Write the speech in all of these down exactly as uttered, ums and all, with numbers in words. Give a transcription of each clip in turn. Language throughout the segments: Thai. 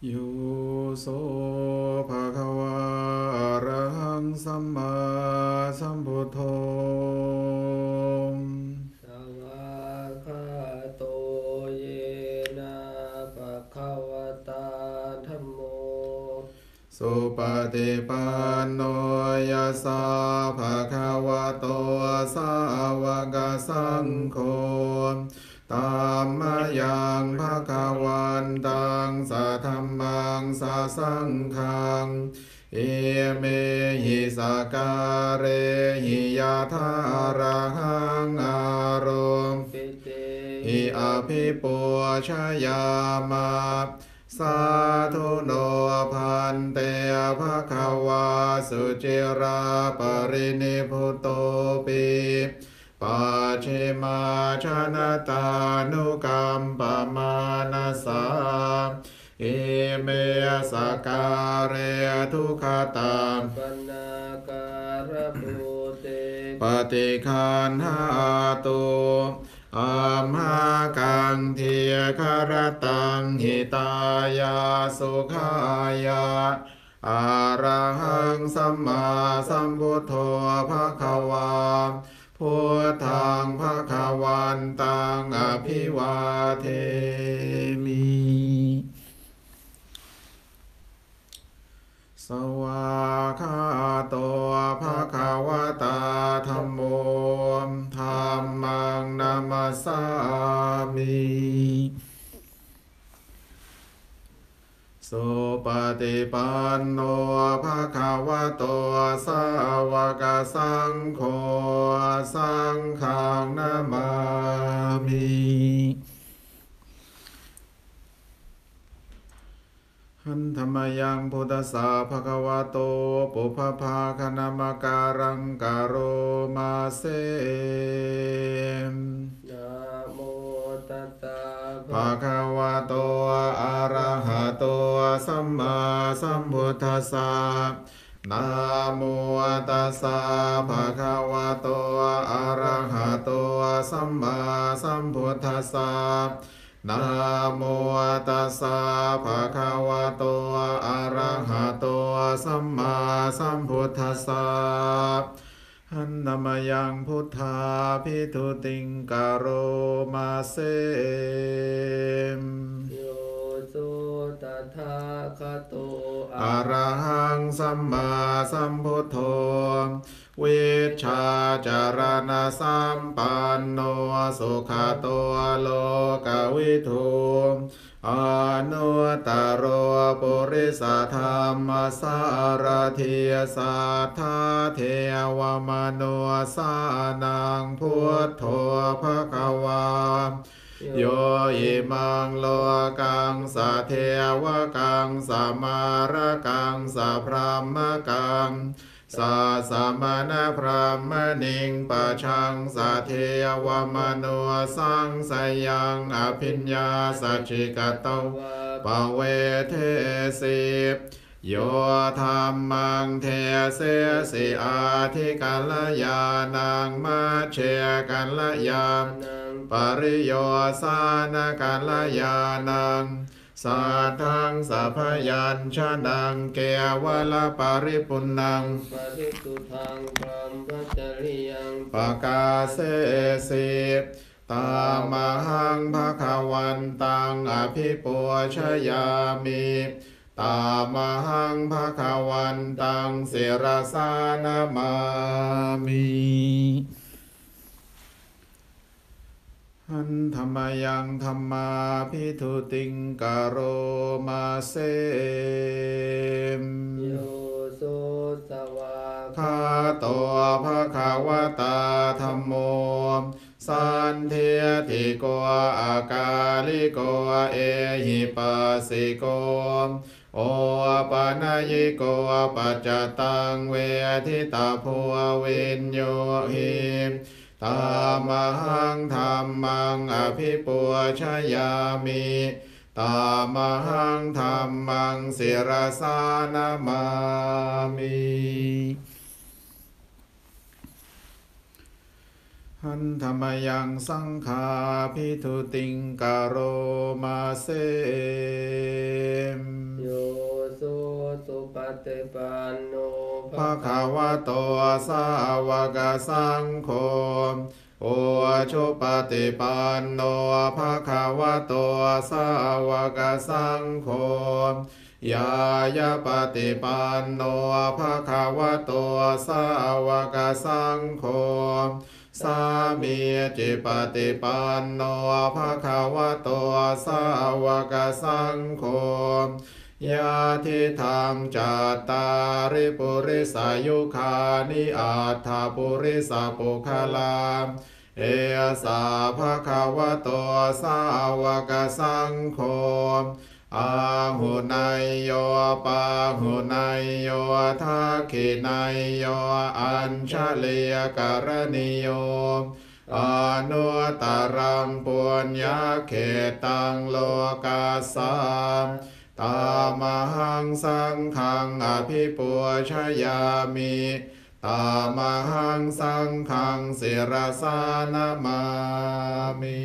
โยโสภะคะวะอะระหังสัมมาสัมพุทโธสวากขาโตเยนะภะคะวะตาธัมโมสุปฏิปันโนยัสสะภะคะวะโตสาวกสังโฆธัมมายังภะคะวันตังสัทธัมมังสัสสังฆังเอเมหิสการเรหิยะถาระหังอารมปิเตหิอภิปุชยามาสาธุโนพันเตภะคะวาสุจิราปรินิพพุโตปิปัจฉิมาชนะตานุกัมปมานาสาอิเมสการเรทุขตาปนาการภูเตปฏิคันหาตุอัมหากังเทียคารตังหิตายาสุขายาอะระหังสัมมาสัมพุทโธภะคะวาพุทธังภะคะวันตังอภิวาเทมิสวากขาโตภะคะวะตาธัมโมธัมมังนามัสสามิสุปฏิปันโนภะคะวะโตสาวกสังโฆสังฆังนามามิหันธรรมยังพุทธสสะภะคะวะโตปุพพภาคณมการังกโรมาเสนะโมตัสสะภะคะวะโตอะระหะโตสัมมาสัมพุทธัสสะนะโมตัสสะภะคะวะโตอะระหะโตสัมมาสัมพุทธัสสะนะโมตัสสะภะคะวะโตอะระหะโตสัมมาสัมพุทธัสสะหันนามยังพุทธาภิทุติงกโรมาเสโยโสตถาคโตอะระหังสัมมาสัมพุทโธวิชชาจารณะสัมปันโนสุขโตโลกวิทูอนุตตโรปุริสธรรมสารถิสัทธาเทวมนุสานังพุทโธภควาโยอิมังโลกังสะเทวกังสะมารกังสะพรหมกังสาสมณพรหมณิงปะชังสะเทวมนุสังสยังอภิญญาสัจจิกตวปเวเทสิโยธรรมังเทเสสิอาทิกัลยานังมัชเชกัลยานังปริโยสานกัลยานังสัทธังสัพยัญชนะเกวลปริปุณังปริสุทธังพรหมจริยังปกาเสสิตามหังภคะวันตังอภิปูชยามิตามหังภคะวันตังศิรสานามามิหันธรรมยังธรรมาภิทุติงกโรมาเสโยโสสวาคาโตภะคะวะตาธัมโมสันเทติโกอากาลิโกเอหิปัสสิโกโอปะนยิโกปัจจตังเวทิตาโพวินโยหิตามหังธรรมังอภิปูชยามิตามหังธรรมังศิรสานามามิหันธรรมยังสังฆาภิทุติงกโรมาเสโยสุสุปฏิปันโนภะคะวะโตสาวกสังโฆโอชุปฏิปันโนภะคะวะโตสาวกสังโฆยายาปฏิปันโนภะคะวะโตสาวกสังโฆสามีจิปฏิปันโนภะคะวะโตสาวกสังโฆยาทิธรรมจัตตาริปุริสายุคานิอัตถปุริสปุคลาเอสาภะคะวะโตสาวกสังโฆอาหุนายโยปาหุนายโยทักขินายโยอัญชลียการณิโยอนุตตรังปุญญเขตังโลกาสามตามหังสังฆังอภิปูชยามิตามหังสังฆังศิรสานามามิ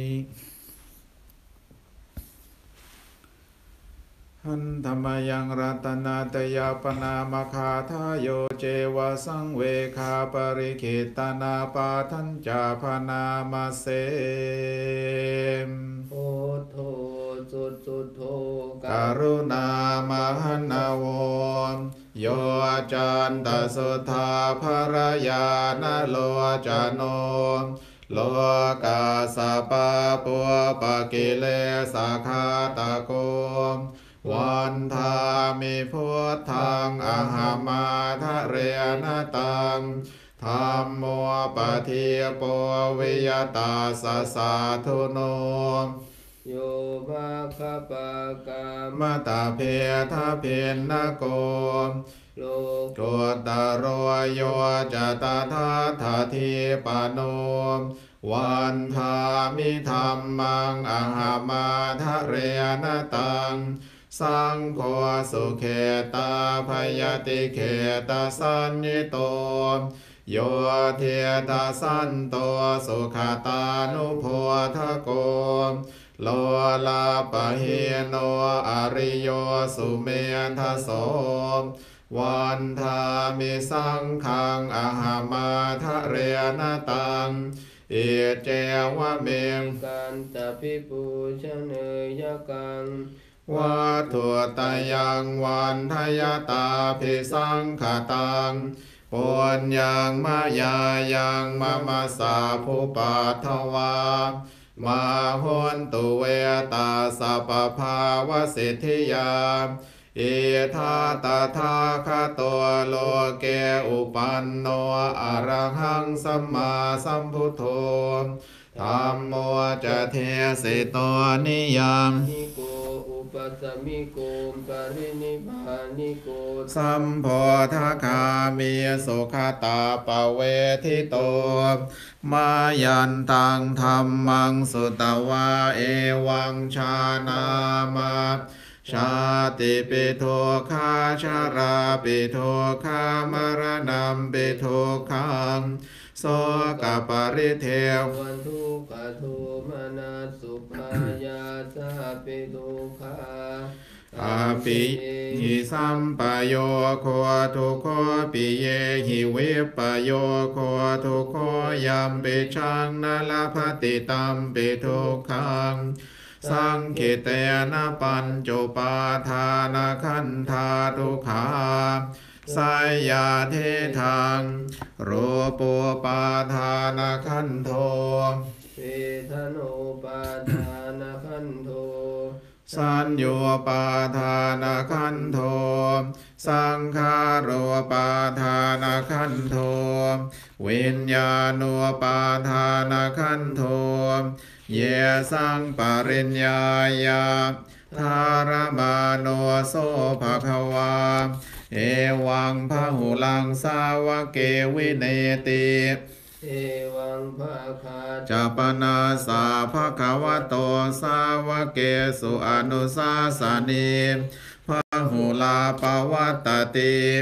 หันธรรมยังรัตนาตยาปนามคาทายโยเจวะสังเวคาปริขิตนาปาทัญจาพนามาเสมโอโทสุสุโทกรุณามหันโวโยจันตสุทธาภรยานโลจโนโลกาสปะปัวปะกิเลสคาตะโกวันทามิพุทธังอหามาทะเรนตังธัมโมปะทิปวิยตาสสาธุโนโยภะคะปะกามมตาเพทะเพนนโกโลโกตโรโยจตถาทาทิปโนวันทามิธัมมังอหามาทะเรนตังสังโฆสุเขตาพยติเขตาสันนิโตโยเทตาสันโตสุขตานุโพธโกโลลาปะเฮโนอริโยสุเมทัสโสวันทามิสังฆังอหามาทะเรนตังเอเจวะเมงกันตภิปูชเนยกังวัตถุตายังวันทยตาภิสังขตังปุญญังมายายังมะมัสสาภูปัทถวามาหุนตุเวตาสัพพาวสิทธิยาอิทาตถาคโตโลเกอุปันโนอะระหังสัมมาสัมพุทโธธัมโมจะเทสิโตนิยังนิโกอุปัสสมิโกปรินิพพานิโกสัมโพธคามีสุขตาปเวทิโตมายันตังธัมมังสุตวาเอวังชานามาชาติปิโทคาชาราปิโทคามรณัมปิโทคังโสกปริเทววันทุกขโทมนัสสุปายาสาปิทุกขาอาปิหิสัมปโยโคทุโคปิเยหิวิปโยโคทุโคยัมปิชังนาลภติตัมปิทุกขังสังขิเตนะปัญจุปาทานาคันธาทุกขาสายาเทธังรูปุปาทานาคันโทเวทโนปาทานาคันโทสัญโยปาทานาคันโทสังขารโรปาทานาคันโทวิญญาณัวปาทานาคันโทเยสังปริญญายาธารมาโนโสภควาเอวังพหุลังสาวเกวิเนติเอวังภาคาจัปนาสาภควโตสาวเกสุอนุสาสนีพหุลาปวัตติ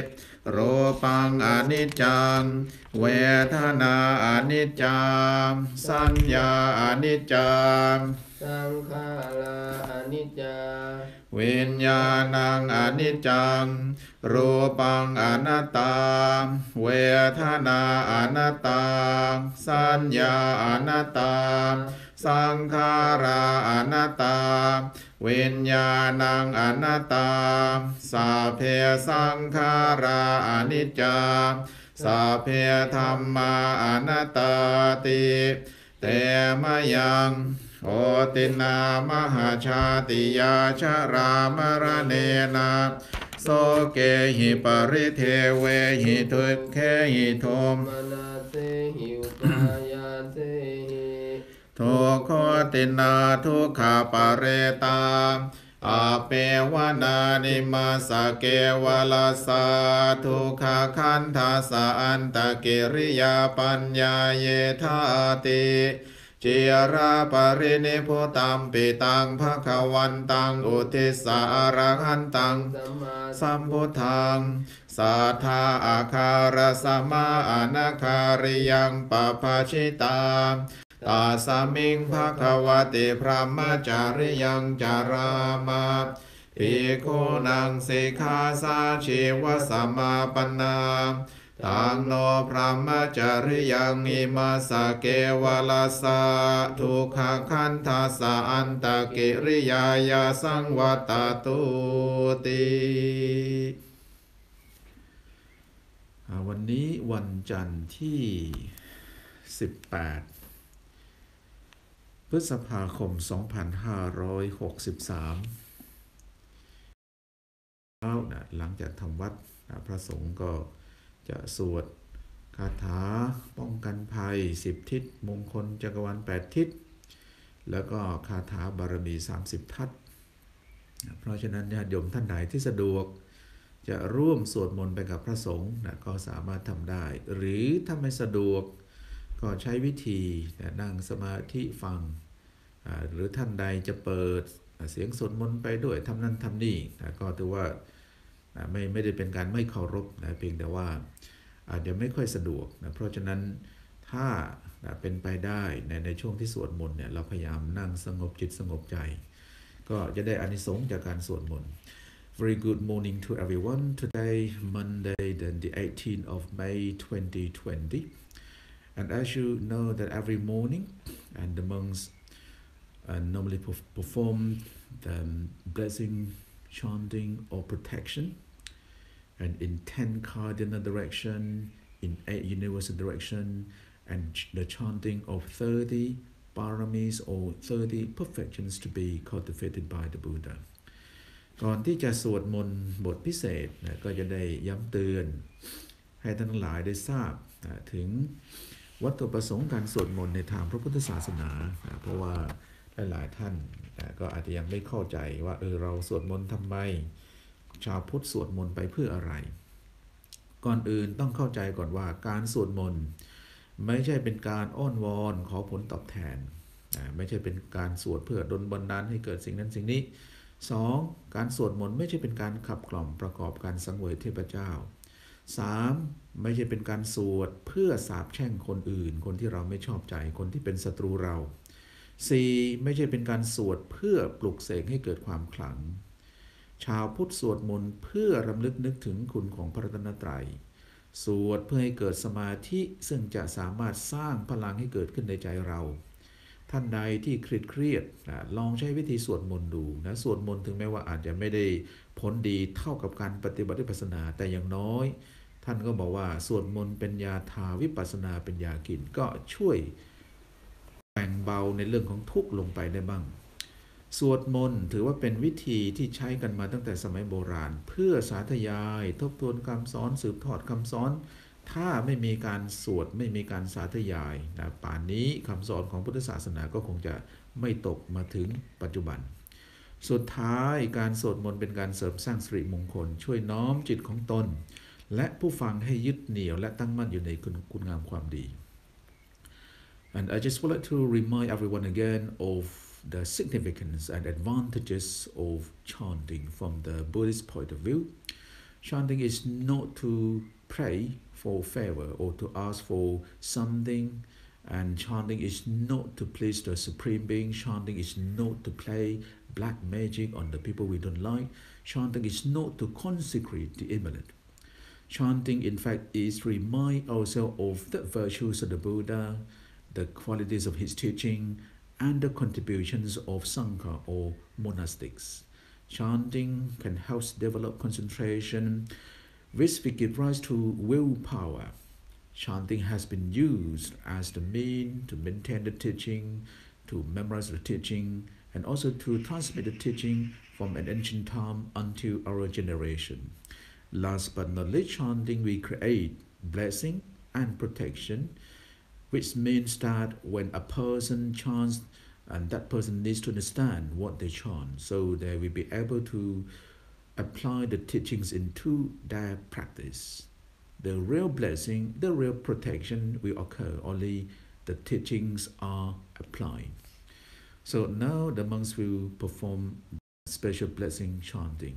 รูปังอนิจจังเวทนาอนิจจังสัญญาอนิจจังสังขาราอนิจจาวิญญาณังอนิจจังรูปังอนัตตาเวทนาอนัตตาสัญญาอนัตตาสังขาราอนัตตาวิญญาณังอนัตตาสัพเพสังขาราอนิจจาสัพเพธัมมาอนัตตาติเตมะยังโอตินามหาชาติยาชรามรเนนะโสเกหิปริเทเวหิทุกเขหิโทมมนาเสหิอุปายาเสหิทุกขตินาทุกขาปะเรตาอาเปวนานิมาสเกวลาสาทุกขคันทัสสะอันตกิริยาปัญญาเยธาติจิราปรินิพุตัมปิตังภควันตังอุทิสาระหันตังสัมพุทธังสัทธาอาคารสมาอนาคาริยังปปาชิตาตาสามิงภควติพระมจาริยังจารามาภิกขุนังสิกขาสาชีวสมาปนาตังโนพระมจาริยังอิมาสเกวลาสาทุกขคันทัสสะอันตกิริยายาสังวัตตุติวันนี้วันจันทร์ที่สิบแปดพฤษภาคมสองพันห้าร้อยหกสิบสามหลังจากทำวัดพระสงฆ์ก็จะสวดคาถาป้องกันภัยสิบทิศมงคลจักรวาลแปดทิศแล้วก็คาถาบารมีสามสิบทัศเพราะฉะนั้นญาติโยมท่านใดที่สะดวกจะร่วมสวดมนต์ไปกับพระสงฆ์นะก็สามารถทำได้หรือถ้าไม่สะดวกก็ใช้วิธีนั่งสมาธิฟังหรือท่านใดจะเปิดเสียงสวดมนต์ไปด้วยทำนั่นทำนี่ก็ถือว่าไม่ไม่ได้เป็นการไม่เคารพนะเพียงแต่ว่าอาจจะไม่ค่อยสะดวกนะเพราะฉะนั้นถ้าเป็นไปได้ในในช่วงที่สวดมนต์เนี่ยเราพยายามนั่งสงบจิตสงบใจก็จะได้อานิสงส์จากการสวดมนต์ Very good morning to everyone. Today Monday then the eighteenth of May twenty twenty, and as you know that every morning and the monks uh, normally perform the blessing chanting or protection and in ten cardinal direction, in eight universal direction, and the chanting of thirty paramis or thirty perfections to be cultivated by the Buddha. ก่อนที่จะสวดมนต์บทพิเศษนะก็จะได้ย้ำเตือนให้ท่านทั้งหลายได้ทราบนะถึงวัตถุประสงค์การสวดมนต์ในทางพระพุทธศาสนานะเพราะว่าหลายๆท่านนะก็อาจจะยังไม่เข้าใจว่าเออเราสวดมนต์ทำไมชาวพุทธสวดมนต์ไปเพื่ออะไรก่อนอื่นต้องเข้าใจก่อนว่าการสวดมนต์ไม่ใช่เป็นการอ้อนวอนขอผลตอบแทนนะไม่ใช่เป็นการสวดเพื่อดลบันดาลให้เกิดสิ่งนั้นสิ่งนี้สองการสวดมนต์ไม่ใช่เป็นการขับกล่อมประกอบการสังเวยเทพเจ้าสามไม่ใช่เป็นการสวดเพื่อสาปแช่งคนอื่นคนที่เราไม่ชอบใจคนที่เป็นศัตรูเราสี่ไม่ใช่เป็นการสวดเพื่อปลุกเสกให้เกิดความขลังชาวพุทธสวดมนต์เพื่อรำลึกนึกถึงคุณของพระรัตนตรัยสวดเพื่อให้เกิดสมาธิซึ่งจะสามารถสร้างพลังให้เกิดขึ้นในใจเราท่านใดที่เครียดเครียดนะลองใช้วิธีสวดมนต์ดูนะสวดมนต์ถึงแม้ว่าอาจจะไม่ได้ผลดีเท่ากับการปฏิบัติวิปัสสนาแต่อย่างน้อยท่านก็บอกว่าสวดมนต์เป็นยาทาวิปัสสนาเป็นยากินก็ช่วยแบ่งเบาในเรื่องของทุกข์ลงไปได้บ้างสวดมนต์ถือว่าเป็นวิธีที่ใช้กันมาตั้งแต่สมัยโบราณเพื่อสาธยายทบทวนคำสอนสืบทอดคำสอนถ้าไม่มีการสวดไม่มีการสาธยายนะป่านนี้คำสอนของพุทธศาสนาก็คงจะไม่ตกมาถึงปัจจุบันสุดท้ายการสวดมนต์เป็นการเสริมสร้างสิริมงคลช่วยน้อมจิตของตนและผู้ฟังให้ยึดเหนี่ยวและตั้งมั่นอยู่ในคุณงามความดี and I just would like to remind everyone again of the significance and advantages of chanting from the Buddhist point of view. Chanting is not to pray for favor or to ask for something, and chanting is not to please the Supreme Being. Chanting is not to play black magic on the people we don't like. Chanting is not to consecrate the immaculate. Chanting, in fact, is to remind ourselves of the virtues of the Buddha, the qualities of his teaching, and the contributions of Sangha or monastics. Chanting can help develop concentration, which will give rise to willpower. Chanting has been used as the mean to maintain the teaching, to memorize the teaching, and also to transmit the teaching from an ancient time until our generation. Last but not least, chanting will create blessing and protection, which means that when a person chants, and that person needs to understand what they chant, so they will be able to apply the teachings into their practice. The real blessing, the real protection will occur only the teachings are applied. So now the monks will perform special blessing chanting.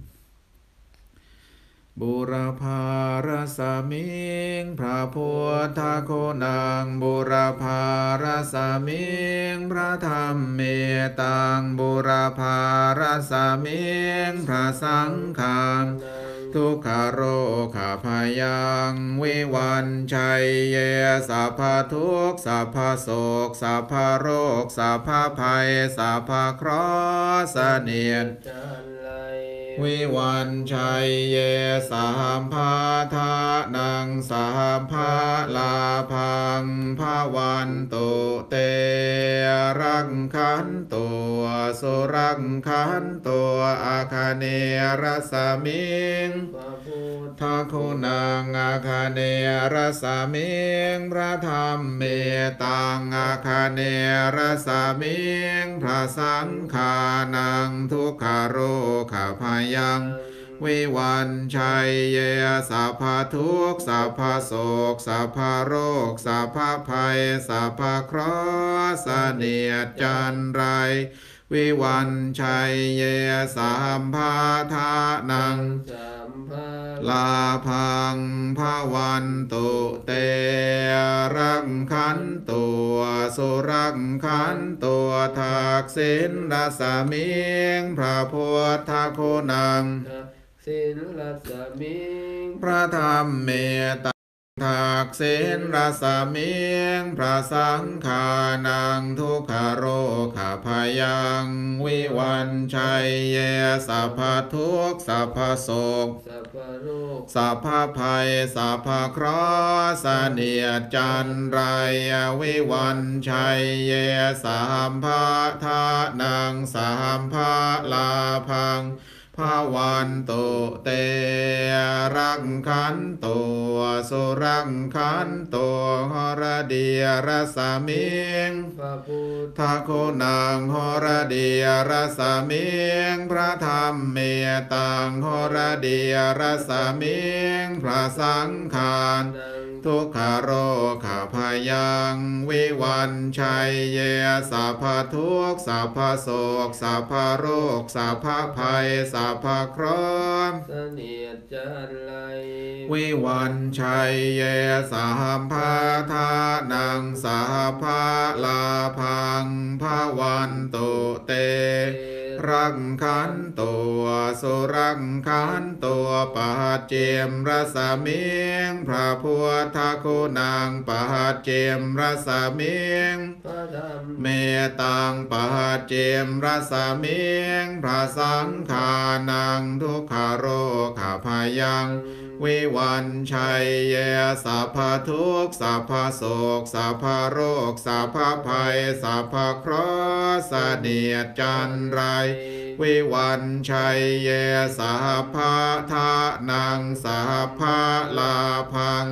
บุรพารสมิงพระพุทธโคนังบุรพารสมิงพระธรรมเมตังบุรพารสมิงพระสังฆังทุกขโรคพยังวิวันชัยเยสัพพทุกข์สัพพโศกสัพพโรคสัพพภัยสัพพเคราะห์เสนียดวิวันชัยเยสัมภาทานังสัมภาลาพังภาวันตุเตรังขันตัวสุรังขันตัวอาคาเนรสมิงทาคุณังอาคาเนรสมิงพระธรรมเมตังอาคาเนรสมิงพระสังฆานังทุกขโรคพยังวิวันชัยเยสัพพทุกข์สัพพโศกสัพพโรคสัพพภัยสัพพเคราะห์เสนียดจันไรวิวันชัยเยสัมภาทานังลาพังภาวันตุเตรังขันตัวสุรังขันตัวทักษิณรสมิงพระพุทธโคนังสินรสมิงพระธรรมเมตทักษิณรสมิงพระสังฆานังทุกขโรคพยังวิวันชัยเยสัพพทุกข์สัพพโศกสัพพภัยสัพพเคราะห์เสนียดจันไรวิวันชัยเยสัมภาทานังสัมภาลาพังภาวันตุเตรังขันตัวสุรังขันตัวหรดีรสมิงพระพุทธโคนังหรดีรสมิงพระธรรมเมตังหรดีรสมิงพระสังฆาทุกขโรคพยังวิวันชัยเยสัพพทุกข์สัพพโศกสัพพโรคสัพพภัยสัพพเคราะห์เสนียดจันไรวิวันชัยเยสัมภาทานังสัพพาลาพังภาวันตุเตรังขันตัวสุรังขันตัวปัจเจมรสมิงพระพุทธโคนังปัจเจมรสมิงเมตังปัจเจมรสมิงพระสังฆานังทุกขโรคพยังวิวันชัยเยสัพพทุกข์สัพพโศกสัพพโรคสัพพภัยสัพพเคราะห์เสนียดจันไรวิวันชัยเยสัพพทานังสัพพลาพังภ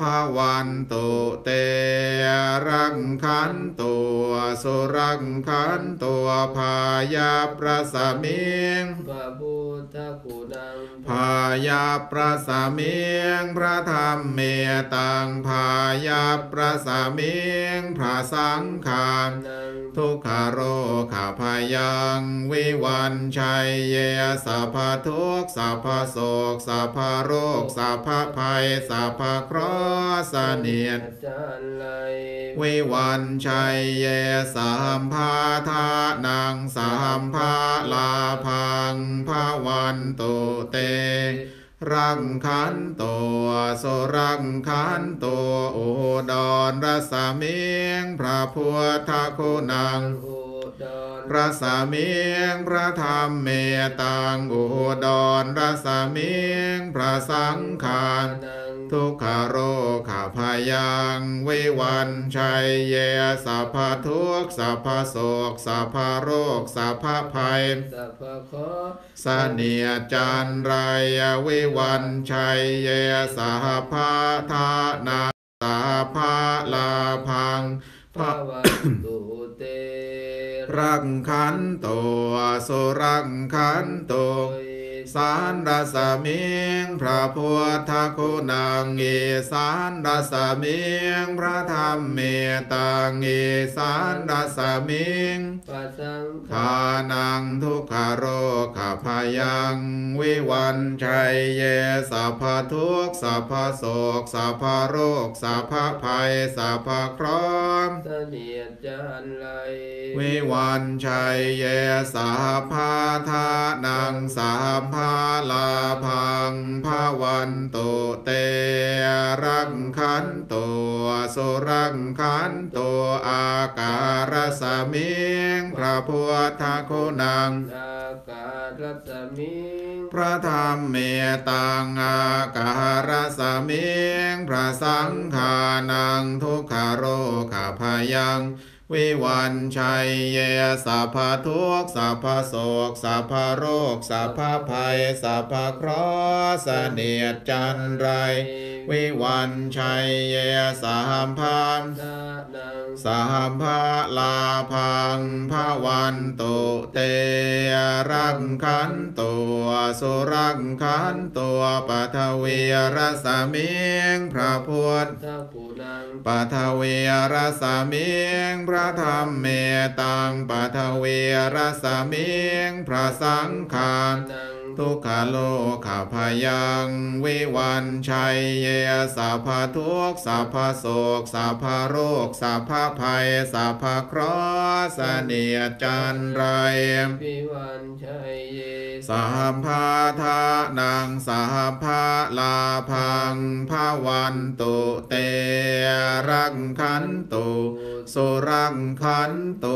ภวันตุเตรังคันตัวสุรังคันตัวพายาประสมิงพระพุทธคุณังพายาประสมิงพระธรรมเมตังพายาประสมิงพระสังฆังทุกขโรคาพยังวิวันชัยเยสัพพทุกข์สัพพโศกสัพพโรคสัพพภัยสัพพเคราะห์เสนียดวิวันชัยเยสัมภาทานังสัมภาลาพังภาวันตุเตรังคันตัวโสรังคันตัวอุดรรสมิงพระพุทธคุณังพระสามิงพระธรรมเมตังอุดรรสมิงพระสังฆังทุกขโรคาพยังวิวันชัยเยสัพพทุกข์สัพพโศกสัพพโรคสัพพภัยสัพพเคราะห์เสนียดจันไรวิวันชัยเยสัพพทานาสัพพลาพังภวันตุเตรังคันตัวสุรังคันตัวสารรสมิงพระพุทธคุณังเอสารรสมิงพระธรรมเมตังเอสารรสมิงพระสังฆานังทุกขโรคพยังวิวันชัยเยสัพพทุกข์สัพพโศกสัพพโรคสัพพภัยสัพพเคราะห์เสนียดจันไรวิวันชัยเยสัพพทานังสัพพาลาพังภาวันตุเตรังคันตัวสุรังคันตัวอาการสมิงพระพุทธคุณังอาการสมิงพระธรรมเมตังอาการสมิงพระสังฆานังทุกขโรคาพยังวิวันชัยเยสัพพทุกข์สัพพโศกสัพพโรคสัพพภัยสัพพเคราะห์เสนียดจันไรวิวันชัยเยสัมภาสัมภาลาพังภาวันตุเตรังคันตัวสุรังคันตัวปัทวีรสมิงพระพุทธปัทวีรสมิงพระธรรมเมตังปัทวีรสมิงพระสังฆังทุกขโลกพยังวิวันชัยเยสัพพทุกข์สัพพโศกสัพพโรคสัพพภัยสัพพเคราะห์เสนียดจันไรวิวันชัยเยสัมภาทานังสัพพาลาพังภาวันตุเตรังคันตุสุรังคันตุ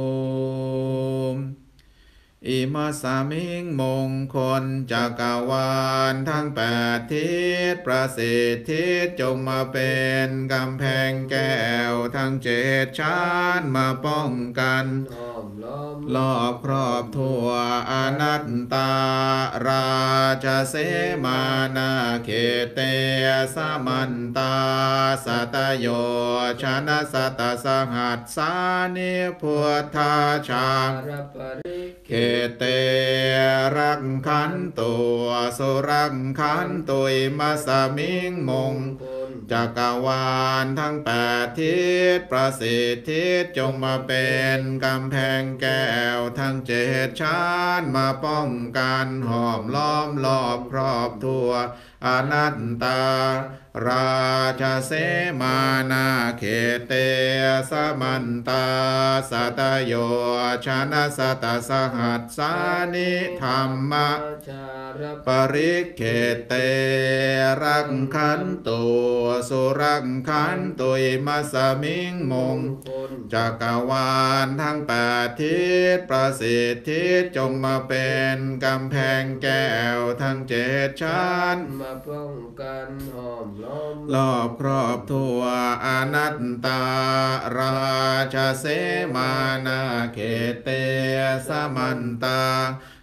อิมัสสมิงมงคลจักรวาลทั้งแปดทิศประสิทธิจงมาเป็นกำแพงแก้วทั้งเจ็ดชั้นมาป้องกันรอบครอบทั่วอนัตตาราชเสมานาเขเตสมันตาสัตโยชนะสัตสหัสสานิพุทธาชาเขเตรังคันตัวสุรังคันตุยมัสสมิงมงจักรวาลทั้งแปดทิศประสิทธิจงมาเป็นกำแพงแก้วทั้งเจ็ดชั้นมาป้องกันห้อมล้อมรอบครอบทั่วอนัตตาราชเสมานาเขเตสมันตาสัตโยชนะสัตสหัสสานิธรรมะปริเขเตรังคันตุสุรังคันตุยมัสสมิงมงจักรวาลทั้งแปดทิศประสิทธิจงมาเป็นกำแพงแก้วทั้งเจ็ดชั้นมาป้องกันห้อมล้อมรอบครอบทั่วอนัตตาราชเสมานาเขเตสมันตา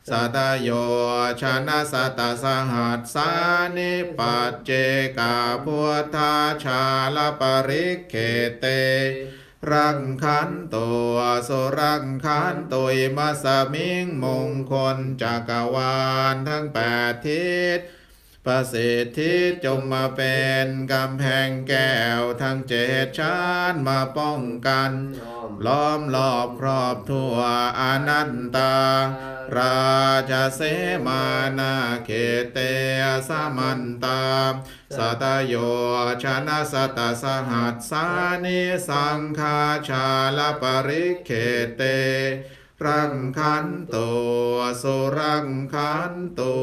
สัตโยชนะสัตตสหัสสานิปัจเจกาพุทธาชาลปริเคเตรังคันตัวสุรังคันตุยมัสมิงมงคลจักรวาลทั้งแปดทิศประสิทธิจงมาเป็นกำแพงแก้วทั้งเจ็ดชั้นมาป้องกันล้อมรอบครอบทั่วอนันตาราชเสมานาเขเตสมันตาสัตโยชนะสัตตสหัสสานิสังฆาชาลปริเคเตรังคันโตสุรังคันโต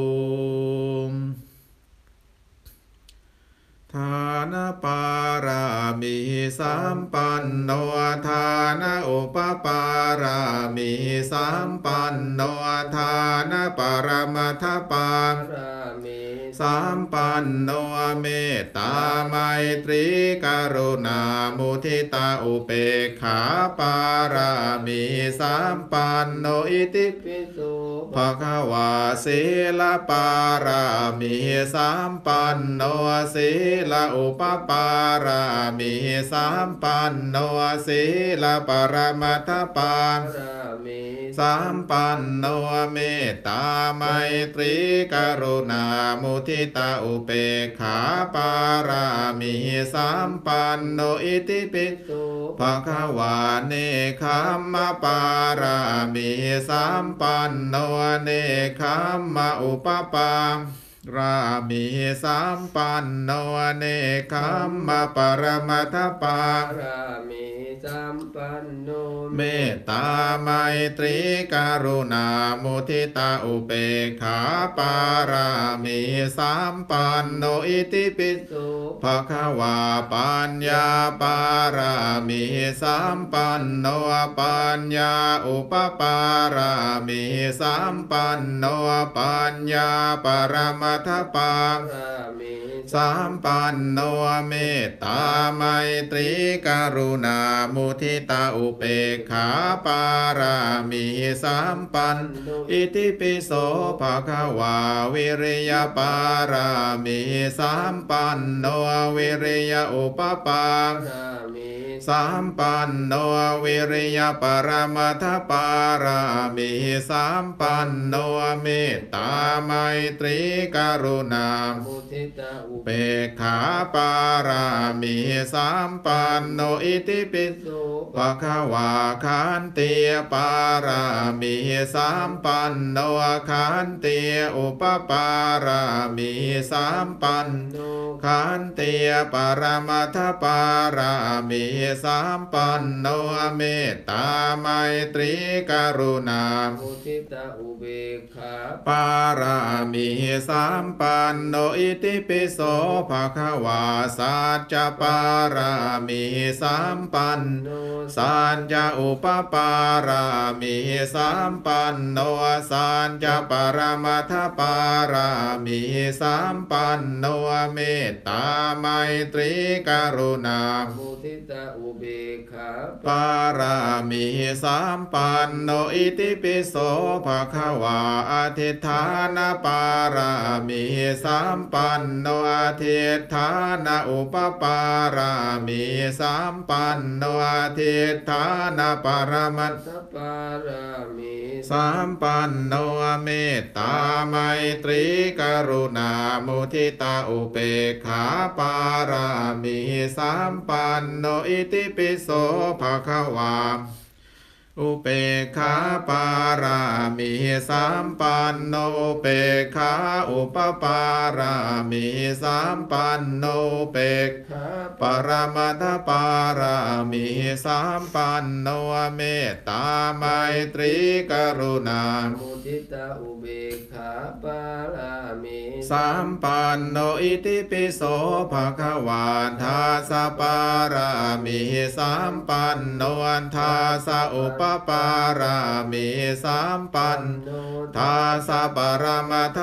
ทานปารามิสัมปันโนทานอุปปารามิสัมปันโนทานปรมัตถปารามิสัมปันโนเมตตาไมตรีกรุณามุทิตาอุเปกขาปารามิสัมปันโนอิติปิโสภควาศีลปารามิสัมปันโนศีลอุปปารามิสัมปันโนศีลปรมัตถปารามิสัมปันโนเมตตาไมตรีกรุณามุทิตาอุเปกขาปารามิสัมปันโนอิติปิโสภควาเนคัมมะปารามิสัมปันโนเนคัมมะอุปปารามิสัมปันโนเนคัมมะปรมัตถปารามิสัมปันโนเมตตาไมตรีกรุณามุทิตาอุเปกขาปารามิสัมปันโนอิติปิโสภควาปัญญาปารามิสัมปันโนปัญญาอุปปารามิสัมปันโนปัญญาปรมัตถปารามิสัมปันโนเมตตาไมตรีกรุณามุทิตาอุเปกขาปารามิสัมปันโนอิติปิโสภควาวิริยปารามิสัมปันโนวิริยอุปปารามิสัมปันโนวิริยปรมัตถปารามิสัมปันโนเมตตาไมตรีกรุณามุทิตาอุเปกขาปารามิสัมปันโนอิติปิโสภควาขันติปารามิสัมปันโนขันติอุปปารามิสัมปันโนขันติปรมัตถปารามิสัมปันโนเมตตาไมตรีกรุณามุทิตาอุเบกขาปารามิสัมปันโนอิติปิโสภควาสัจจปารามิสัมปันโนสัจจอุปปารามิสัมปันโนสัจจปรมัตถปารามิสัมปันโนเมตตาไมตรีกรุณามุทิตาอุเบกขาปารามิสัมปันโนอิติปิโสภควาอธิฐานปารามิสัมปันโนอธิฐานอุปปารามิสัมปันโนอธิฐานปรมัตถปารามิสัมปันโนเมตตาไมตรีกรุณามุทิตาอุเปกขาปารามิสัมปันโนอิติปิโสภควาอุเปกขาปารามิสัมปันโนอุเปกขาอุปปารามิสัมปันโนอุเปกขาปรมัตถปารามิสัมปันโนเมตตาไมตรีกรุณามุทิตาอุเบกขาปารามิสัมปันโนอิติปิโสภควาทาสปารามิสัมปันโนทาสอุปปารามิสัมปันโนทาสปรมัตถปา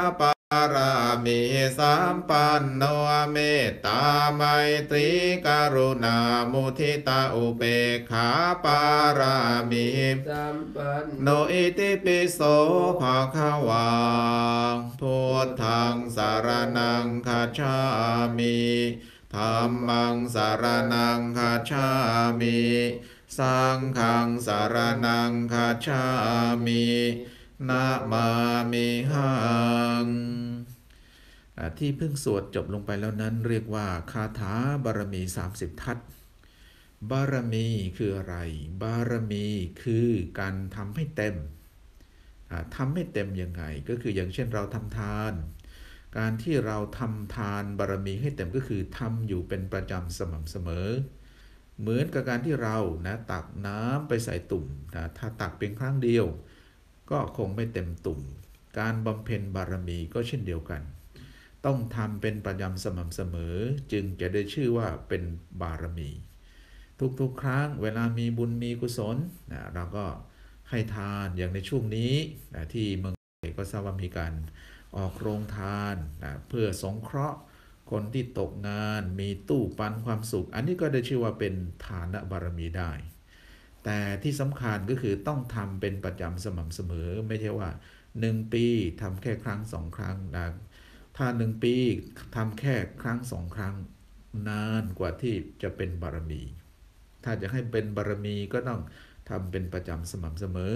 ารามิสัมปันโนเมตตาไมตรีกรุณามุทิตาอุเบกขาปารามิสัมปันโนอิติปิโสภะคะวาพุทธังสารนังคัจฉามิธัมมังสารนังคัจฉามิสังฆังสารนังคัจฉามินะมามิหังที่เพิ่งสวดจบลงไปแล้วนั้นเรียกว่าคาถาบารมีสามสิบทัศน์บารมีคืออะไรบารมีคือการทำให้เต็มทำให้เต็มยังไงก็คืออย่างเช่นเราทำทานการที่เราทำทานบารมีให้เต็มก็คือทำอยู่เป็นประจำสม่ำเสมอเหมือนกับการที่เรานะตักน้ำไปใส่ตุ่มนะถ้าตักเพียงครั้งเดียวก็คงไม่เต็มตุ่มการบำเพ็ญบารมีก็เช่นเดียวกันต้องทำเป็นประจำสม่ำเสมอจึงจะได้ชื่อว่าเป็นบารมีทุกๆครั้งเวลามีบุญมีกุศลนะเราก็ให้ทานอย่างในช่วงนี้นะที่เมืองไทยก็ทราบว่ามีการออกโรงทานนะเพื่อสงเคราะห์คนที่ตกงานมีตู้ปันความสุขอันนี้ก็ได้ชื่อว่าเป็นทานบารมีได้แต่ที่สำคัญก็คือต้องทำเป็นประจำสม่ำเสมอไม่ใช่ว่าหนึ่งปีทำแค่ครั้งสองครั้งนะถ้าหนึ่งปีทำแค่ครั้งสองครั้งนานกว่าที่จะเป็นบารมีถ้าจะให้เป็นบารมีก็ต้องทำเป็นประจำสม่ำเสมอ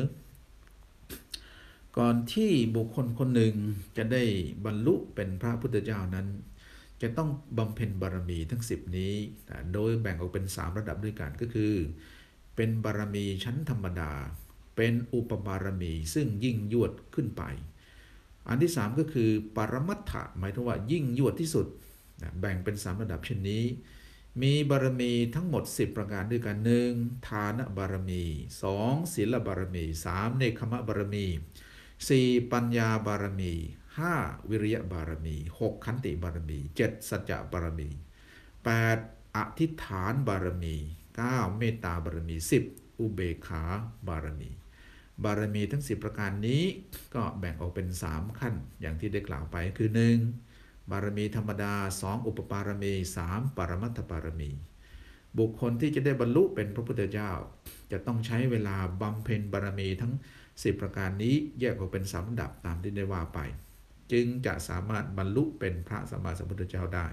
ก่อนที่บุคคลคนหนึ่งจะได้บรรลุเป็นพระพุทธเจ้านั้นจะต้องบำเพ็ญบารมีทั้งสิบนี้โดยแบ่งออกเป็นสามระดับด้วยกันก็คือเป็นบารมีชั้นธรรมดาเป็นอุปบารมีซึ่งยิ่งยวดขึ้นไปอันที่สามก็คือปรมัตถะหมายถึงว่ายิ่งยวดที่สุดแบ่งเป็นสามระดับเช่นนี้มีบารมีทั้งหมดสิบประการด้วยกันหนึ่งทานบารมีสองศีลบารมีสามเนคขมะบารมีสี่ปัญญาบารมีห้าวิริยะบารมีหกขันติบารมีเจ็ดสัจจะบารมีแปดอธิษฐานบารมีเก้าเมตตาบารมีสิบอุเบกขาบารมีบารมีทั้งสิบประการนี้ก็แบ่งออกเป็นสามขั้นอย่างที่ได้กล่าวไปคือหนึ่งบารมีธรรมดาสองอุปปารมีสามปรมัตถบารมีบุคคลที่จะได้บรรลุเป็นพระพุทธเจ้าจะต้องใช้เวลาบำเพ็ญบารมีทั้งสิบประการนี้แยกออกเป็นสามระดับตามที่ได้ว่าไปจึงจะสามารถบรรลุเป็นพระสัมมาสัมพุทธเจ้าได้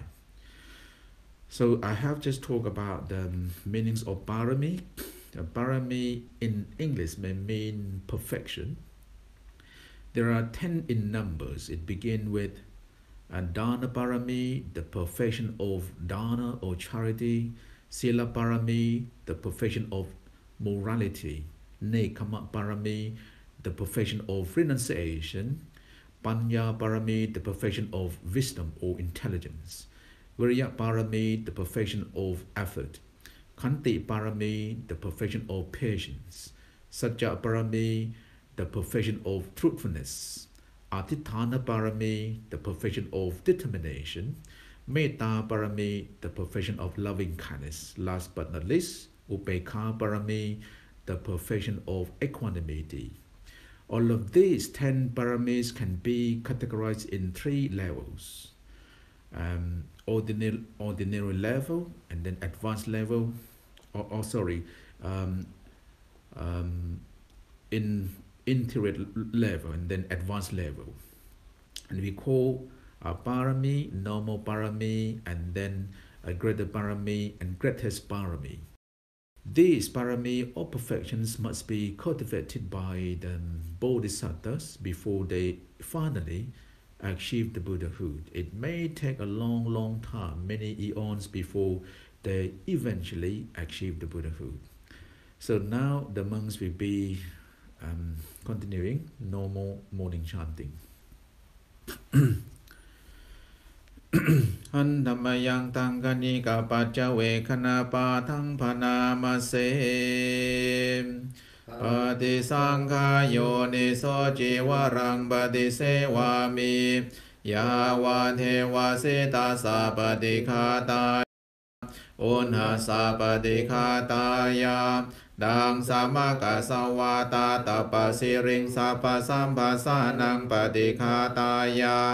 So I have just talked about the meanings of barami. Barami in English may mean perfection. There are ten in numbers. It begins with uh, Dana Parami, the perfection of Dana or charity, Sila Parami, the perfection of morality, Nekama Parami, the perfection of renunciation, Panya Parami, the perfection of wisdom or intelligence, Virya Parami, the perfection of effort, Khanti Parami, the perfection of patience, Satya Parami, the perfection of truthfulness, Atithana Parami, the perfection of determination, Metta Parami, the perfection of loving kindness. Last but not least, Upekha Parami, the perfection of equanimity. All of these ten paramis can be categorized in three levels. Um, ordinary, ordinary level, and then advanced level, or, or sorry, um, um, in intermediate level, and then advanced level. And we call a parami, normal parami, and then a greater parami and greatest parami. These parami or perfections must be cultivated by the bodhisattvas before they finally achieve the Buddhahood. It may take a long, long time, many eons before they eventually achieve the Buddhahood. So now the monks will be um, continuing normal morning chanting. หันธรรมยังตังกนิกาปัจเจเวคณาปาทังพนามาเสปฏิสังขายโยนิโสจิวรังปฏิเสวามิยาวาเทวาสิตาสาปฏิฆาตาอุณหสาปฏิฆาตายาดังสามกสวาตาตปสิริงสัพพสัมภาสานังปฏิฆาตายา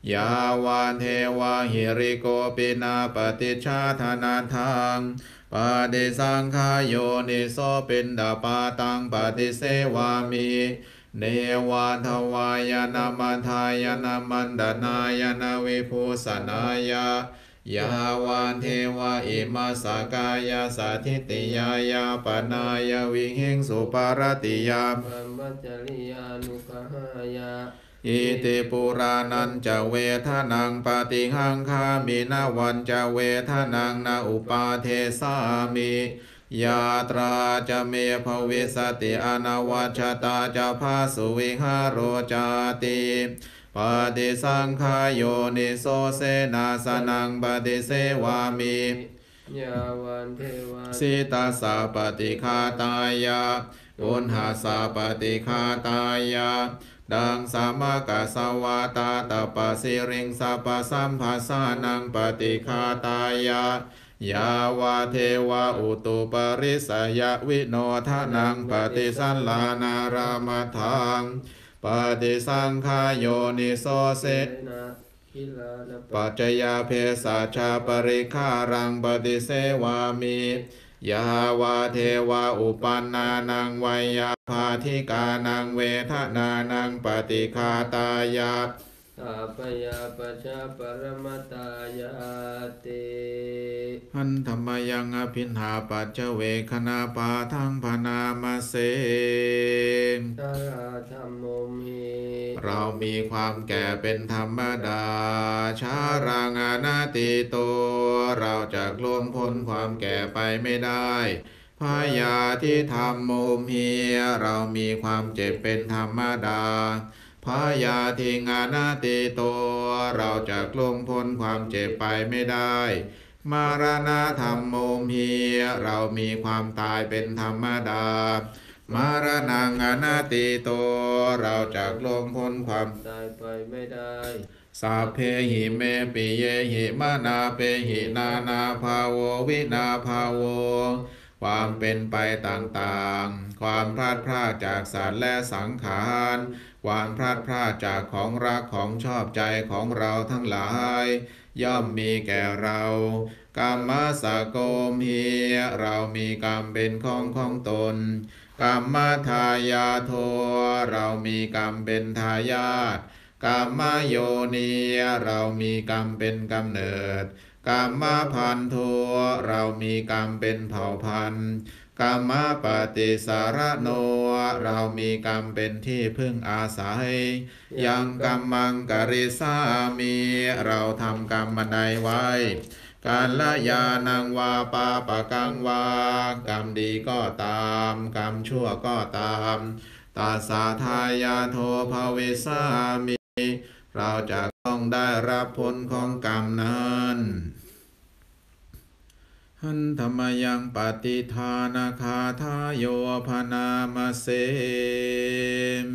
ยาวาเทวาหิริโกปินาปฏิชาธนาทังปฏิสังขายโยนิโสปินดาปาตังปฏิเสวามิเนวาทวายนามันทายนามันดานายนาวิภูสนายายาวานเทวาอิมาสกายาสาธิติยายาปนายวิหิงสุปารติยามปัมมัจจริยานุกหายาอิติปุรานันจะเวทนังปฏิหังคามินาวันจะเวทนังนาอุปาเทสามิยาตราจะเมภวิสติอนวัชตาจะภาสุวิหารโรจาติปฏิสังขายโยนิโสเสนาสนังปฏิเสวามิยาวันเทวาสิตาสาปฏิคาตายาอุณหาสาปฏิคาตายาดังสามกสวาตาตปะสิริงสัพสัมภาสานังปฏิคาตายายาวาเทวาอุตุปริสยวิโนทานังปฏิสันลานารามทังปฏิสังขายโยนิโสเสปัจจยาเพศาชาปริฆารังปฏิเสวามิยาวาเทวาอุปันนานังวัยยาภาธิกานังเวทนานังปฏิคาตายาตาปยาปชาปรมตายาติหันธรรมยังอภินหาปัจเจเวคณาปาทังพนามาเสนตาราธรรมโมมิเรามีความแก่เป็นธรรมดาชารังอนาติโตเราจะล่วงพ้นความแก่ไปไม่ได้พยาที่ธรรมโมมิเรามีความเจ็บเป็นธรรมดาพยาทิงานาติโตเราจะล่วงพ้นความเจ็บไปไม่ได้มารณะธรรมโมหิเรามีความตายเป็นธรรมดามารณังอนาติโตเราจะล่วงพ้นความตายไปไม่ได้สัพเพหิเมปิเยหิมานาเปหินานาภาโววินาภาโวความเป็นไปต่างๆความพลาดพลาดจากสัตว์และสังขารความพลาดพลาดจากของรักของชอบใจของเราทั้งหลายย่อมมีแก่เรากรรมสโกมีเรามีกรรมเป็นของของตนกรรมทายาโทเรามีกรรมเป็นทายาทกรรมโยนีเรามีกรรมเป็นกำเนิดกรรมพันธุเรามีกรรมเป็นเผ่าพันธุ์กรรมปฏิสารโนเรามีกรรมเป็นที่พึ่งอาศัยยังกรรมังกริสามีเราทำกรรมใดไว้การละยานังวาปาปะกังวากรรมดีก็ตามกรรมชั่วก็ตามตาสาทายาโทภวิสามิเราจะต้องได้รับผลของกรรมนั้นหันธรรมยังปฏิทานาคาทาโยพนามาเสม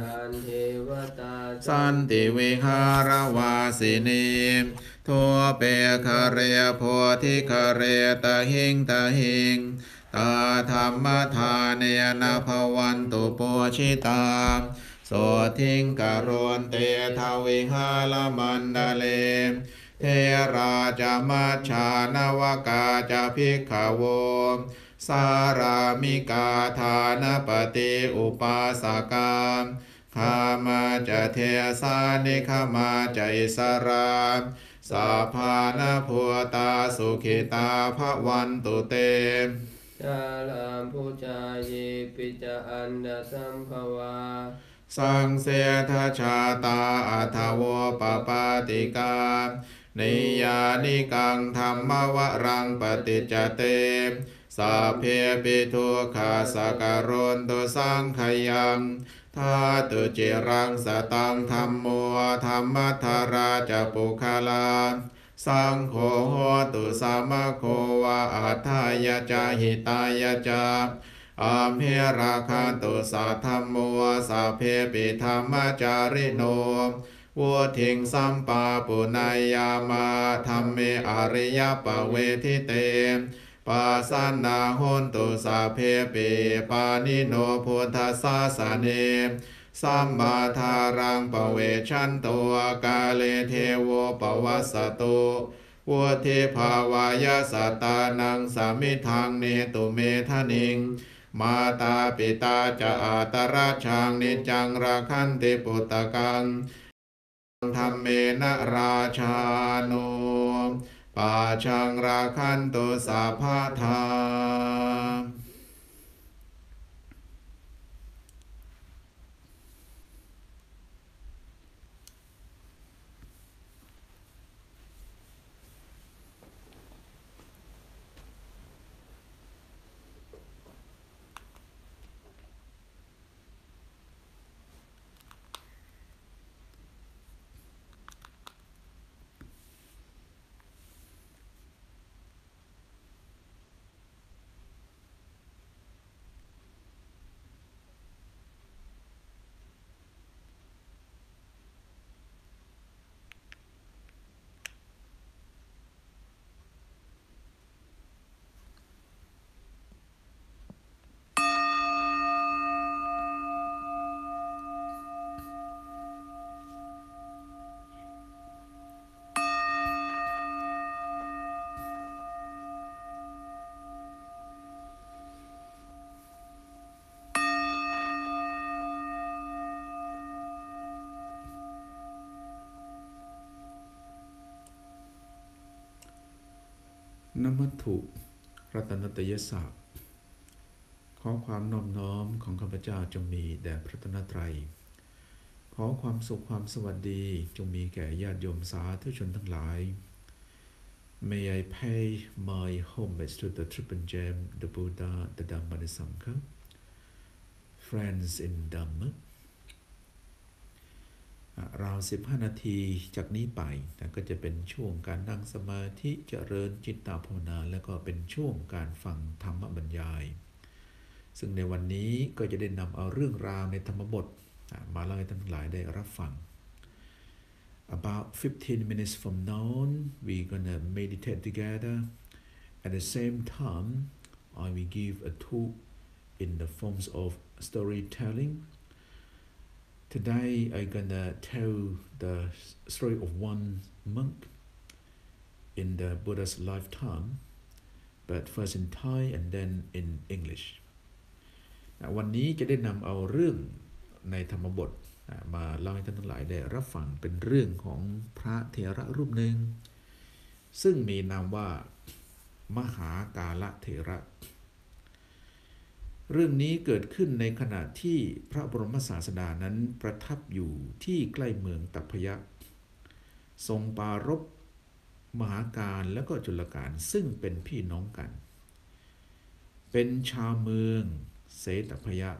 สันติวิหารวาสินีทัวเปคาเรโพธิคาเรตะหิงตะหิงตาธรรมทาเนนะภวันตุโปชิตาโสทิงกโรนเตทวิหารมันดาเลเทราจามัชฌานวกาจะภิกขโวสารามิกาทานปฏิอุปาสกาขามาจะเทสานิขามาจะอิสราสาภานภัวตาสุขิตาภวันตุเตชาลามพุจายิปิจาอันดาสัมภวาสังเสทชาตาอัทโวปปาติกานิยานิกังธรรมวรังปฏิจจเตสัพเพปิทุกขาสการนตุสังขยังทาตุจิรังสตังธัมโมธัมมัทธาราจะปุคลาสังโฆโหตุสามะโควะอัฏฐายะจาหิตายะจาอาเมราคันตุสัทธัมโมสัพเพปิธรรมจาริโนวัวทิงสัมปาปุนายามาธัมเมอริยปะเวทิเตปัสสนาโหนตุสัพเพปิปานิโนพุทธสาสเนสัมมาทารังปเวชันโตกาเลเทโวปวัสสโตวุธิภาวายสัตตานังสามิทังเนตุเมทะนิงมาตาปิตาจะอาตราชังนิจังราคันติปุตตะกังธรรมเมนะราชาโนปาชังราคันตุสัพพทานมัตถุรัตนตยศัพท์ขอความนอบน้อมของข้าพเจ้าจงมีแด่พระรัตนตรัยขอความสุขความสวัสดีจงมีแก่ญาติโยมสาธุชนทั้งหลาย May I pay my homage to the Triple Gem, the Buddha, the Dhamma, the Sangha, friends in Dhamma ราวสิบห้านาทีจากนี้ไปนะก็จะเป็นช่วงการนั่งสมาธิเจริญจิตตภาวนาแล้วก็เป็นช่วงการฟังธรรมบรรยายซึ่งในวันนี้ก็จะได้นำเอาเรื่องราวในธรรมบทมาเล่าให้ท่านทั้งหลายได้รับฟัง About fifteen minutes from now we're gonna meditate together. At the same time I will give a talk in the forms of storytelling.Today I'm gonna tell the story of one monk in the Buddha's lifetime, but first in Thai and then in English. วันนี้จะได้นำเอาเรื่องในธรรมบทมาเล่าให้ท่านทั้งหลายได้รับฟังเป็นเรื่องของพระเถระรูปหนึ่งซึ่งมีนามว่ามหากาลเถระเรื่องนี้เกิดขึ้นในขณะที่พระบรมศาสดานั้นประทับอยู่ที่ใกล้เมืองตัพพยะทรงปรารภมหาการและก็จุลกาลซึ่งเป็นพี่น้องกันเป็นชาวเมืองเสตพยะ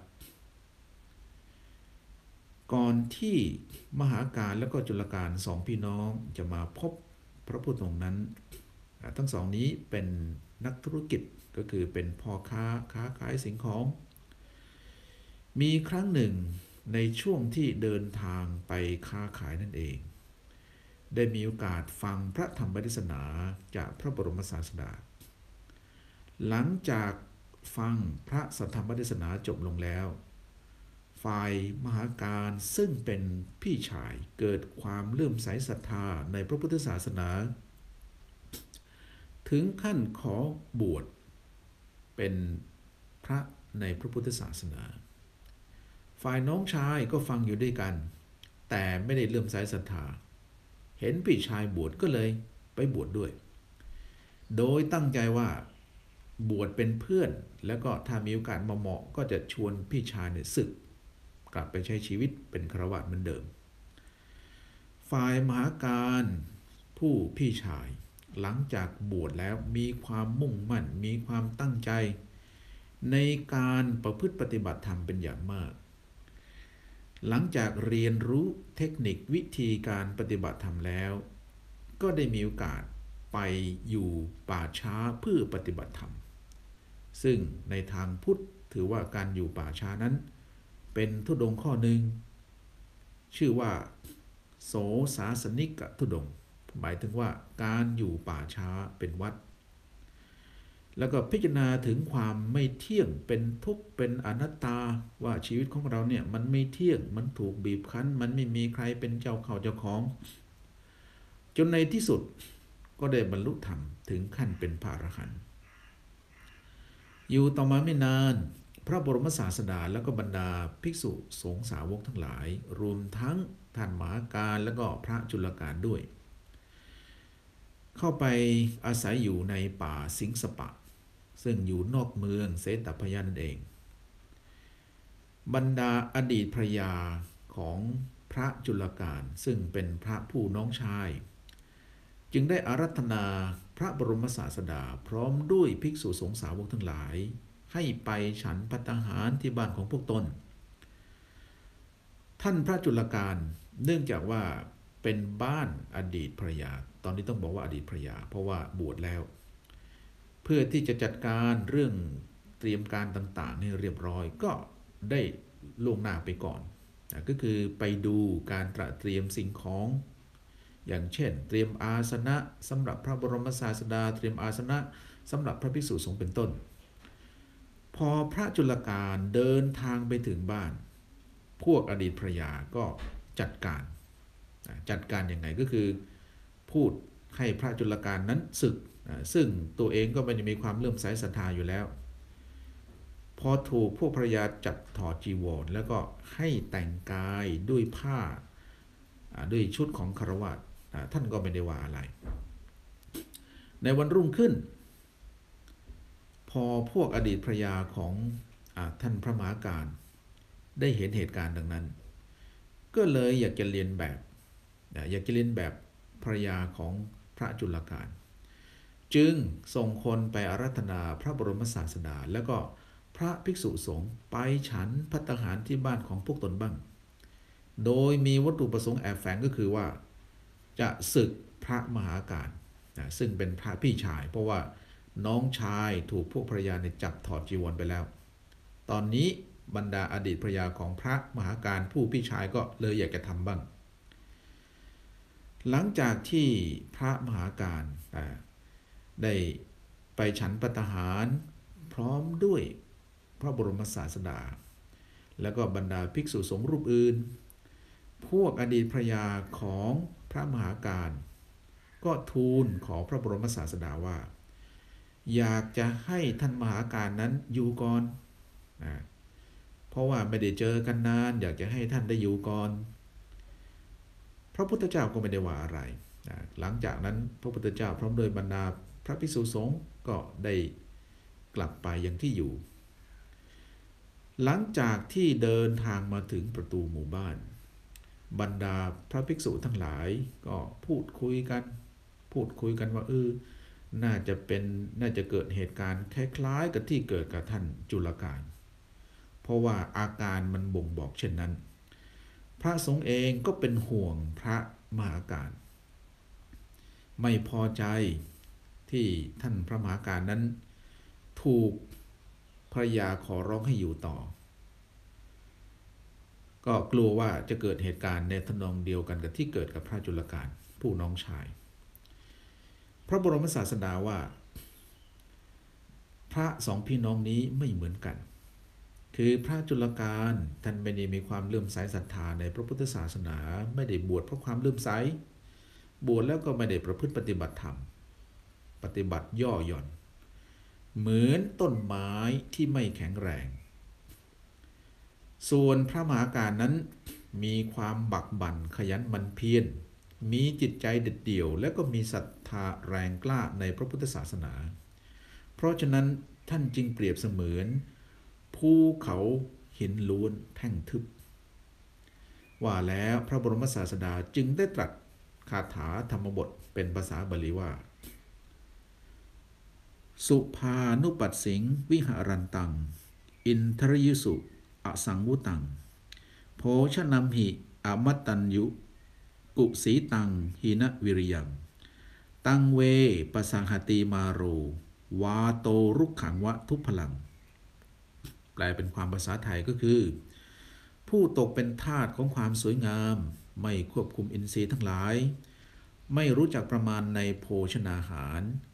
ก่อนที่มหาการและก็จุลกาลสองพี่น้องจะมาพบพระพุทธองค์นั้นทั้งสองนี้เป็นนักธุรกิจก็คือเป็นพ่อค้าค้าขายสิ่งของมีครั้งหนึ่งในช่วงที่เดินทางไปค้าขายนั่นเองได้มีโอกาสฟังพระธรรมเทศนาจากพระบรมศาสดาหลังจากฟังพระสัทธรรมเทศนาจบลงแล้วฝ่ายมหาการซึ่งเป็นพี่ชายเกิดความเลื่อมใสศรัทธาในพระพุทธศาสนาถึงขั้นขอบวชเป็นพระในพระพุทธศาสนาฝ่ายน้องชายก็ฟังอยู่ด้วยกันแต่ไม่ได้เลื่อมใสศรัทธาเห็นพี่ชายบวชก็เลยไปบวชด้วยโดยตั้งใจว่าบวชเป็นเพื่อนแล้วก็ถ้ามีโอกาสมาเหมาะก็จะชวนพี่ชายเนี่ยศึกกลับไปใช้ชีวิตเป็นฆราวาสเหมือนเดิมฝ่ายมหาการผู้พี่ชายหลังจากบวชแล้วมีความมุ่งมั่นมีความตั้งใจในการประพฤติปฏิบัติธรรมเป็นอย่างมากหลังจากเรียนรู้เทคนิควิธีการปฏิบัติธรรมแล้วก็ได้มีโอกาสไปอยู่ป่าช้าเพื่อปฏิบัติธรรมซึ่งในทางพุทธถือว่าการอยู่ป่าช้านั้นเป็นธุดงค์ข้อหนึ่งชื่อว่าโสสาสนิกธุดงค์หมายถึงว่าการอยู่ป่าช้าเป็นวัดแล้วก็พิจารณาถึงความไม่เที่ยงเป็นทุกข์เป็นอนัตตาว่าชีวิตของเราเนี่ยมันไม่เที่ยงมันถูกบีบคั้นมันไม่มีใครเป็นเจ้าเขาเจ้าของจนในที่สุดก็ได้บรรลุธรรมถึงขั้นเป็นพระอรหันต์อยู่ต่อมาไม่นานพระบรมศาสดาแล้วก็บรรดาภิกษุสงฆ์สาวกทั้งหลายรวมทั้งท่านมหาการแล้วก็พระจุลกาลด้วยเข้าไปอาศัยอยู่ในป่าสิงสปะซึ่งอยู่นอกเมืองเสตพยานั่นเองบรรดาอดีตภรรยาของพระจุลกาลซึ่งเป็นพระผู้น้องชายจึงได้อาราธนาพระบรมศาสดาพร้อมด้วยภิกษุสงฆ์สาวกทั้งหลายให้ไปฉันภัตตาหารที่บ้านของพวกตนท่านพระจุลกาลเนื่องจากว่าเป็นบ้านอดีตภรรยาตอนนี้ต้องบอกว่าอดีตภรรยาเพราะว่าบวชแล้วเพื่อที่จะจัดการเรื่องเตรียมการต่างๆให้เรียบร้อยก็ได้ล่วงหน้าไปก่อนก็คือไปดูการตระเตรียมสิ่งของอย่างเช่นเตรียมอาสนะสำหรับพระบรมศาสดาเตรียมอาสนะสำหรับพระภิกษุสงฆ์เป็นต้นพอพระจุลกาลเดินทางไปถึงบ้านพวกอดีตภรรยาก็จัดการจัดการยังไงก็คือพูดให้พระจุลกาลนั้นสึกซึ่งตัวเองก็ไม่ได้มีความเลื่อมใสศรัทธาอยู่แล้วพอถูกพวกภรรยาจับถอดจีวรแล้วก็ให้แต่งกายด้วยผ้าด้วยชุดของคฤหัสถ์ท่านก็ไม่ได้ว่าอะไรในวันรุ่งขึ้นพอพวกอดีตภรรยาของท่านพระมหาการได้เห็นเหตุการณ์ดังนั้นก็เลยอยากจะเรียนแบบอยากจะเรียนแบบภรรยาของพระจุลกาลจึงส่งคนไปอาราธนาพระบรมศาสดาแล้วก็พระภิกษุสงฆ์ไปฉันภัตตาหารที่บ้านของพวกตนบ้างโดยมีวัตถุประสงค์แอบแฝงก็คือว่าจะศึกพระมหาการนะซึ่งเป็นพระพี่ชายเพราะว่าน้องชายถูกพวกภรรยาเนี่ยจับถอดจีวรไปแล้วตอนนี้บรรดาอดีตภรรยาของพระมหาการผู้พี่ชายก็เลยอยากจะทำบ้างหลังจากที่พระมหาการได้ไปฉันภัตตาหารพร้อมด้วยพระบรมศาสดาแล้วก็บรรดาภิกษุสงฆ์รูปอื่นพวกอดีตภรรยาของพระมหาการก็ทูลขอพระบรมศาสดาว่าอยากจะให้ท่านมหาการนั้นอยู่ก่อนนะเพราะว่าไม่ได้เจอกันนานอยากจะให้ท่านได้อยู่ก่อนพระพุทธเจ้าก็ไม่ได้ว่าอะไรนะหลังจากนั้นพระพุทธเจ้าพร้อมโดยบรรดาพระภิกษุสงฆ์ก็ได้กลับไปยังที่อยู่หลังจากที่เดินทางมาถึงประตูหมู่บ้านบรรดาพระภิกษุทั้งหลายก็พูดคุยกันพูดคุยกันว่าเออน่าจะเป็นน่าจะเกิดเหตุการณ์คล้ายๆกับที่เกิดกับท่านจุลกาลเพราะว่าอาการมันบ่งบอกเช่นนั้นพระสงฆ์เองก็เป็นห่วงพระมหาการไม่พอใจที่ท่านพระมหาการนั้นถูกภรรยาขอร้องให้อยู่ต่อก็กลัวว่าจะเกิดเหตุการณ์ในทำนองเดียวกันกับที่เกิดกับพระจุลกาลผู้น้องชายพระบรมศาสดาว่าพระสองพี่น้องนี้ไม่เหมือนกันคือพระจุลกาลท่านไม่ได้มีความเลื่อมใสศรัทธาในพระพุทธศาสนาไม่ได้บวชเพราะความเลื่อมใสบวชแล้วก็ไม่ได้ประพฤติปฏิบัติธรรมปฏิบัติย่อหย่อนเหมือนต้นไม้ที่ไม่แข็งแรงส่วนพระมหาการนั้นมีความบักบั่นขยันหมั่นเพียรมีจิตใจเด็ดเดี่ยวและก็มีศรัทธาแรงกล้าในพระพุทธศาสนาเพราะฉะนั้นท่านจึงเปรียบเสมือนภูเขาหินล้วนแท่งทึบว่าแล้วพระบรมศาสดาจึงได้ตรัสคาถาธรรมบทเป็นภาษาบาลีว่าสุภานุปัสสิงวิหารันตังอินทรยุสุอสังวุตังโภชนัมหิอมัตตัญยุกุสีตังหินะวิริยังตังเวปสังหติมาโรวาโตรุกขังวะทุพพลังแปลเป็นความภาษาไทยก็คือผู้ตกเป็นทาสของความสวยงามไม่ควบคุมอินทรีย์ทั้งหลายไม่รู้จักประมาณในโภชนาหาร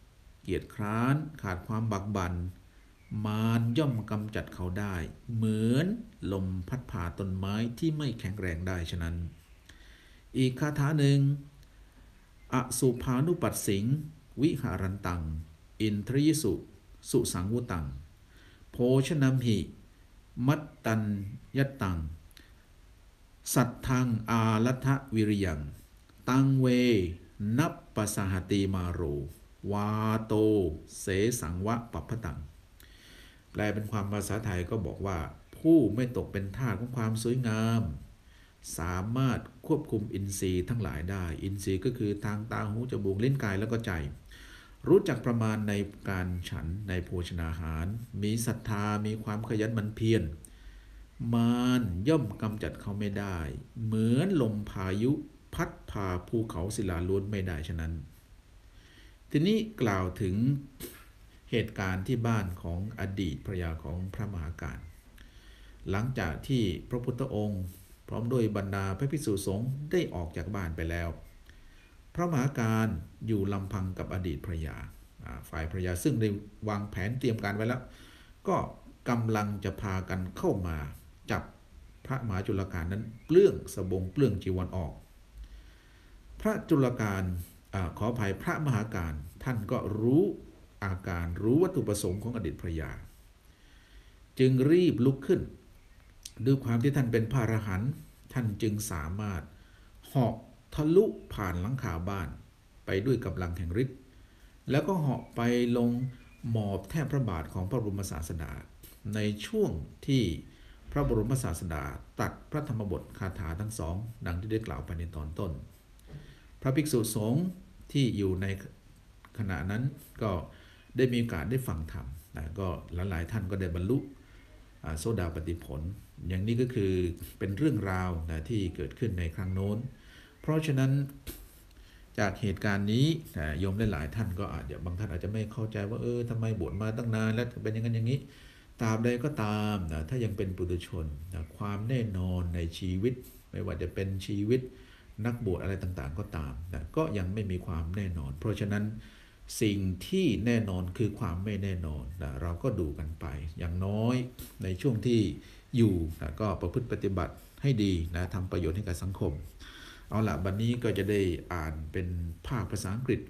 กียจคร้านขาดความบักบั่นมารย่อมกำจัดเขาได้เหมือนลมพัดผ่าต้นไม้ที่ไม่แข็งแรงได้ฉะนั้นอีกคาถาหนึ่งอสุภานุปัสสิงวิหารันตังอินทริยสุสุสังวุตังโภชนัมหิมัตตัญยตังสัทธังอาลัทธวิริยังตังเวนัปปสหติมาโรวาโตเสสังวะปัปพตังแปลเป็นความภาษาไทยก็บอกว่าผู้ไม่ตกเป็นทาสของความสวยงามสามารถควบคุมอินทรีย์ทั้งหลายได้อินทรีย์ก็คือทางตาหูจมูกลิ้นกายแล้วก็ใจรู้จักประมาณในการฉันในโภชนาหารมีศรัทธามีความขยันหมั่นเพียรมารย่อมกำจัดเขาไม่ได้เหมือนลมพายุพัดพาภูเขาศิลาล้วนไม่ได้ฉะนั้นทีนี้กล่าวถึงเหตุการณ์ที่บ้านของอดีตภรรยาของพระมหาการหลังจากที่พระพุทธองค์พร้อมด้วยบรรดาพระภิกษุสงฆ์ได้ออกจากบ้านไปแล้วพระมหาการอยู่ลำพังกับอดีตภรรยาฝ่ายภรรยาซึ่งได้วางแผนเตรียมการไว้แล้วก็กำลังจะพากันเข้ามาจับพระมหาจุลกาณนั้นเปลื้องสบงเปลื้องจีวรออกพระจุลกาณอขออภัยพระมหาการท่านก็รู้อาการรู้วัตถุประสงค์ของอดีตภรรยาจึงรีบลุกขึ้นด้วยความที่ท่านเป็นพระอรหันต์ท่านจึงสามารถเหาะทะลุผ่านหลังคาบ้านไปด้วยกำลังแห่งฤทธิ์แล้วก็เหาะไปลงหมอบแทบพระบาทของพระบรมศาสดาในช่วงที่พระบรมศาสดาตรัสพระธรรมบทคาถาทั้งสองดังที่ได้กล่าวไปในตอนต้นพระภิกษุสงฆ์ที่อยู่ในขณะนั้นก็ได้มีโอกาสได้ฟังธรรมนะก็หลายๆท่านก็ได้บรรลุโสดาปัตติผลอย่างนี้ก็คือเป็นเรื่องราวนะที่เกิดขึ้นในครั้งโน้นเพราะฉะนั้นจากเหตุการณ์นี้โยมหลายๆท่านก็อาจจะบางท่านอาจจะไม่เข้าใจว่าเออทำไมบวชมาตั้งนานแล้วเป็นอย่างนั้นอย่างนี้ตราบใดก็ตามนะถ้ายังเป็นปุถุชนนะความแน่นอนในชีวิตไม่ว่าจะเป็นชีวิตนักบวชอะไรต่างๆก็ตามนะก็ยังไม่มีความแน่นอนเพราะฉะนั้นสิ่งที่แน่นอนคือความไม่แน่นอนนะเราก็ดูกันไปอย่างน้อยในช่วงที่อยู่นะก็ประพฤติปฏิบัติให้ดีนะทำประโยชน์ให้กับสังคมเอาล่ะบัดนี้ก็จะได้อ่านเป็นภาคภาษาอังกฤษ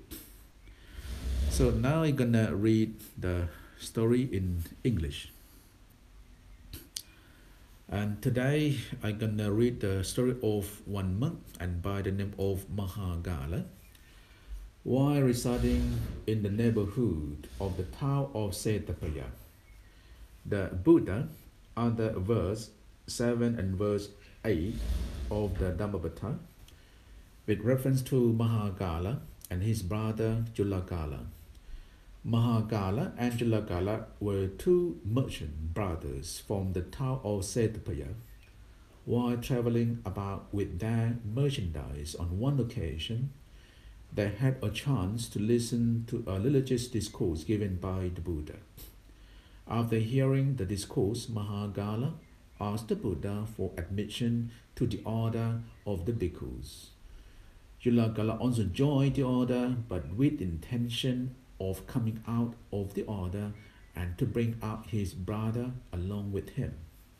so now I'm gonna read the story in English and today I'm gonna read the story of one monk and by the name of Mahagala while residing in the neighborhood of the town of Setapaya. The Buddha, under verse seven and verse eight of the Dhammapada, with reference to Mahagala and his brother Julagala. Mahagala and Julagala were two merchant brothers from the town of Setapaya. While traveling about with their merchandise on one occasion, they had a chance to listen to a religious discourse given by the Buddha. After hearing the discourse, Mahagala asked the Buddha for admission to the order of the bhikkhus. Julagala also joined the order, but with intention of coming out of the order and to bring out his brother along with him.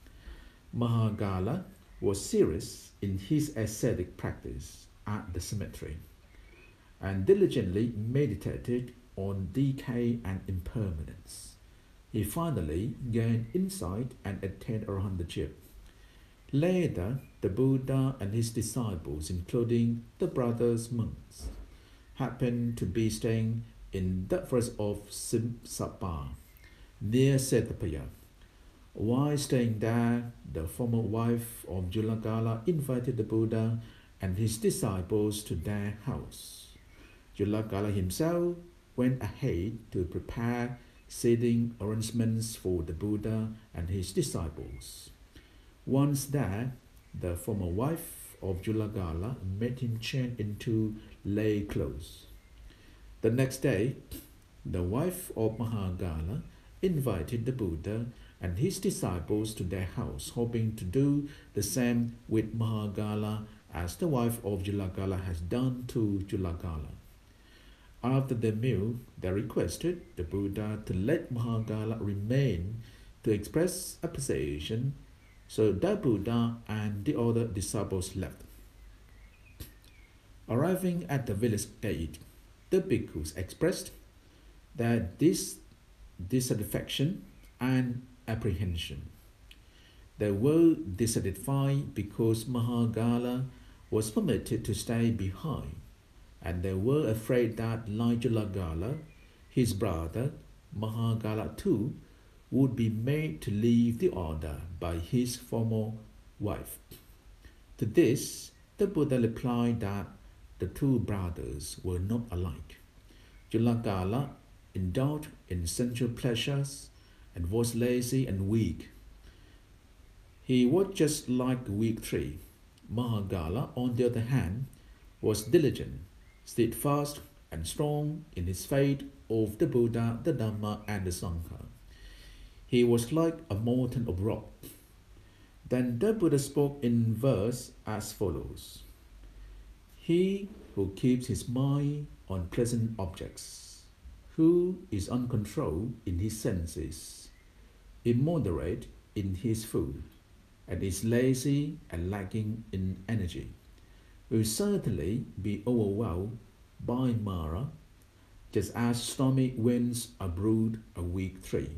Mahagala was serious in his ascetic practice at the cemetery and diligently meditated on decay and impermanence. He finally gained insight and attained arahantship. Later, the Buddha and his disciples, including the brothers monks, happened to be staying in the forest of Simsapa, near Setapaya. While staying there, the former wife of Julagala invited the Buddha and his disciples to their house. Julagala himself went ahead to prepare seating arrangements for the Buddha and his disciples. Once there, the former wife of Julagala made him change into lay clothes. The next day, the wife of Mahagala invited the Buddha and his disciples to their house, hoping to do the same with Mahagala as the wife of Julagala has done to Julagala. After their meal, they requested the Buddha to let Mahagala remain to express appreciation, so the Buddha and the other disciples left. Arriving at the village gate, the bhikkhus expressed that this dissatisfaction and apprehension. They were dissatisfied because Mahagala was permitted to stay behind, and they were afraid that like Julagala, his brother, Mahagala too, would be made to leave the order by his former wife. To this, the Buddha replied that the two brothers were not alike. Julagala indulged in sensual pleasures and was lazy and weak. He was just like a weak tree. Mahagala, on the other hand, was diligent, steadfast, and strong in his faith of the Buddha, the Dhamma, and the Sangha. He was like a mountain of rock. Then the Buddha spoke in verse as follows: He who keeps his mind on pleasant objects, who is uncontrolled in his senses, immoderate in his food, and is lazy and lacking in energy, will certainly be overwhelmed by Mara, just as stormy winds uproot a weak tree.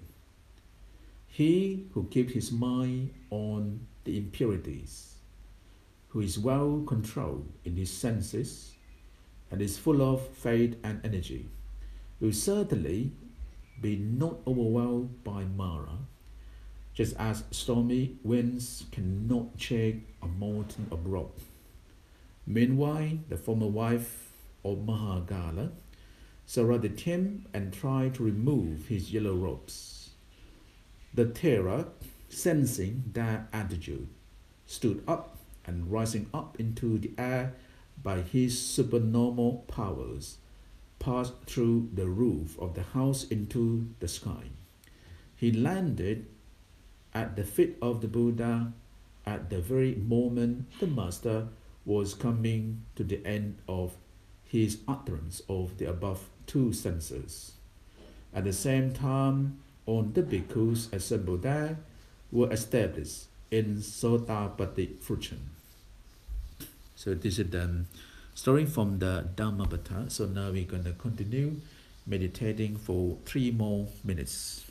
He who keeps his mind on the impurities, who is well controlled in his senses, and is full of faith and energy, will certainly be not overwhelmed by Mara, just as stormy winds cannot shake a mountain of rock. Meanwhile, the former wife of Mahagala surrounded him and tried to remove his yellow robes. The terror, sensing that attitude, stood up and rising up into the air by his supernormal powers, passed through the roof of the house into the sky. He landed at the feet of the Buddha at the very moment the Master was coming to the end of his utterance of the above two senses. At the same time, all the bhikkhus assembled there were established in Sotapatti fruition. So this is the story from the Dhammapada. So now we're going to continue meditating for three more minutes.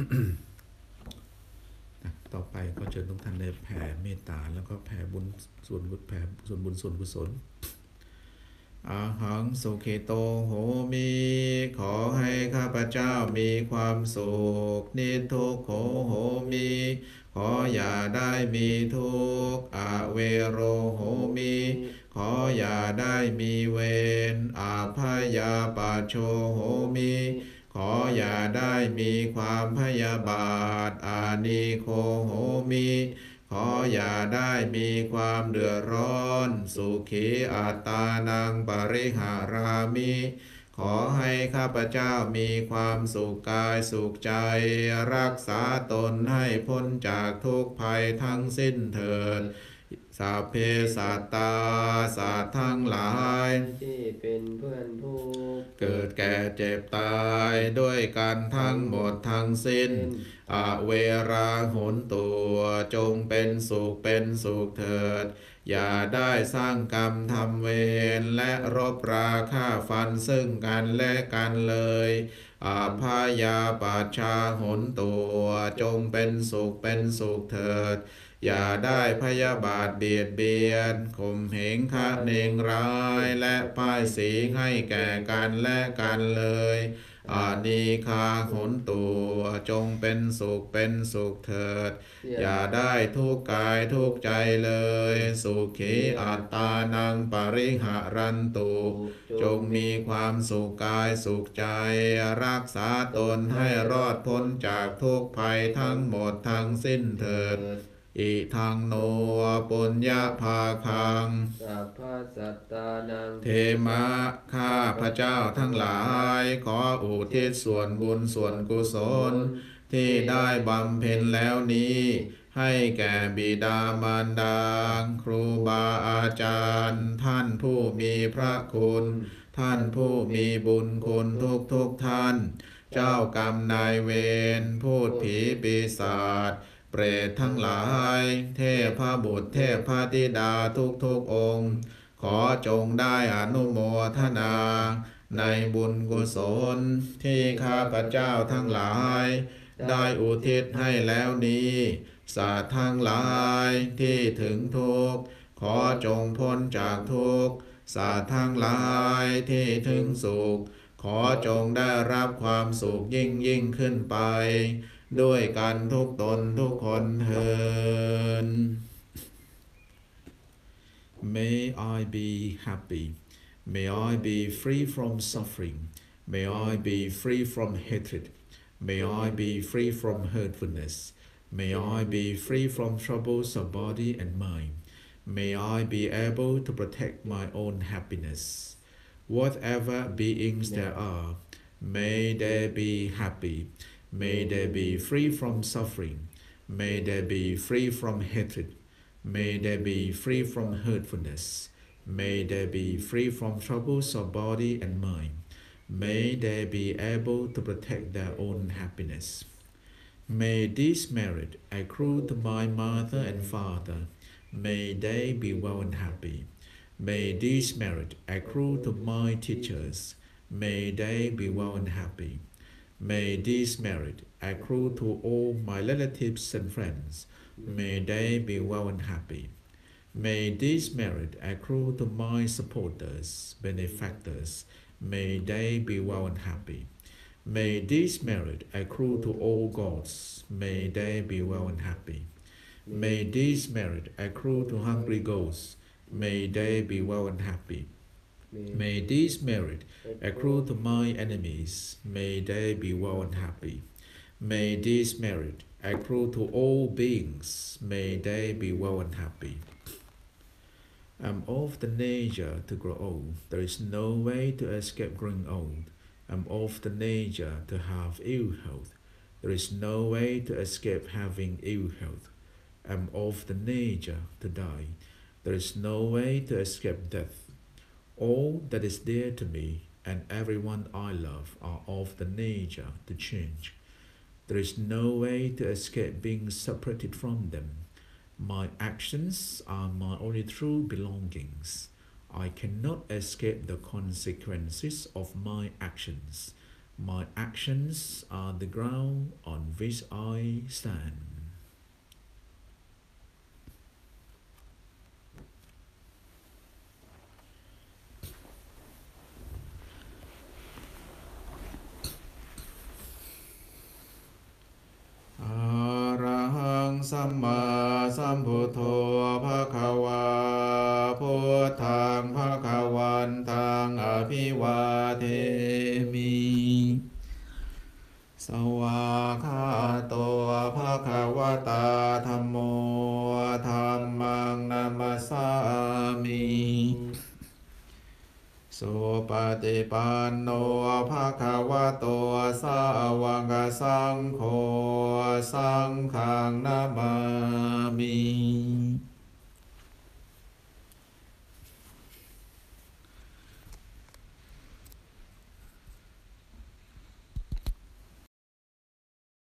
ต่อไปก็เชิญทุกท่านได้แผ่เมตตาแล้วก็แผ่บุญส่วนบุญแผ่ส่วนบุญส่วนกุศลอาหังสุขิโตโหมิขอให้ข้าพเจ้ามีความสุขนิทุกโขโหมิขออย่าได้มีทุกข์อเวโรโหมิขออย่าได้มีเวรอาพยาปาโชโหมิขออย่าได้มีความพยาบาทอานิโคโหมิขออย่าได้มีความเดือดร้อนสุขีอัตตานังปริหารามิขอให้ข้าพเจ้ามีความสุขกายสุขใจรักษาตนให้พ้นจากทุกภัยทั้งสิ้นเถิดสัพเพสัตตาสัตว์ทั้งหลายที่เป็นเพื่อนทุกข์เกิดแก่เจ็บตายด้วยกันทั้งหมดทั้งสิ้นอเวราหนตัวจงเป็นสุขเป็นสุขเถิดอย่าได้สร้างกรรมทำเวรและรบราฆ่าฟันซึ่งกันและกันเลยอาพยาปาชาหนตัวจงเป็นสุขเป็นสุขเถิดอย่าได้พยาบาทเบียดเบียนข่มเหงคะเนงร้ายและป้ายสีให้แก่กันและกันเลยอานิคาหนตัวจงเป็นสุขเป็นสุขเถิดอย่าได้ทุกข์กายทุกข์ใจเลยสุขีอัตตานังปริหารันตุจงมีความสุขกายสุขใจรักษาตนให้รอดพ้นจากทุกภัยทั้งหมดทั้งสิ้นเถิดอิทังโนปุญญาภาคังสัพพสัตตานังเทมะข้าพระเจ้าทั้งหลายขออุทิศส่วนบุญส่วนกุศลที่ได้บำเพ็ญแล้วนี้ให้แก่บิดามารดาครูบาอาจารย์ท่านผู้มีพระคุณท่านผู้มีบุญคุณทุกทุกท่านเจ้ากรรมนายเวรพูดผีปีศาจเปรตทั้งหลายเทพบุตรเทพธิดาทุกทุกองค์ขอจงได้อนุโมทนาในบุญกุศลที่ข้าพเจ้าทั้งหลายได้อุทิศให้แล้วนี้สัตว์ทั้งหลายที่ถึงทุกข์ขอจงพ้นจากทุกข์สัตว์ทั้งหลายที่ถึงสุขขอจงได้รับความสุขยิ่งยิ่งขึ้นไปด้วยกันทุกตนทุกคนเถิด May I be happy. May I be free from suffering. May I be free from hatred. May I be free from hurtfulness. May I be free from troubles of body and mind. May I be able to protect my own happiness. Whatever beings there are, may they be happy.May they be free from suffering. May they be free from hatred. May they be free from hurtfulness. May they be free from troubles of body and mind. May they be able to protect their own happiness. May this merit accrue to my mother and father. May they be well and happy. May this merit accrue to my teachers. May they be well and happy.May this merit accrue to all my relatives and friends. May they be well and happy. May this merit accrue to my supporters, benefactors. May they be well and happy. May this merit accrue to all gods. May they be well and happy. May this merit accrue to hungry ghosts. May they be well and happy.May this merit accrue to my enemies. May they be well and happy. May this merit accrue to all beings. May they be well and happy. I'm of the nature to grow old. There is no way to escape growing old. I'm of the nature to have ill health. There is no way to escape having ill health. I'm of the nature to die. There is no way to escape death.All that is dear to me and everyone I love are of the nature to change. There is no way to escape being separated from them. My actions are my only true belongings. I cannot escape the consequences of my actions. My actions are the ground on which I stand. Arahang Samma Sambuddho Bhagavaพุทธัง Bhagavantaṃ Abhivademi Sawakhato Bhagavata Dhammo Dhammang Namasami Supatipanno Bhagavato Sāvaka Saṅkho Saṅghang Namami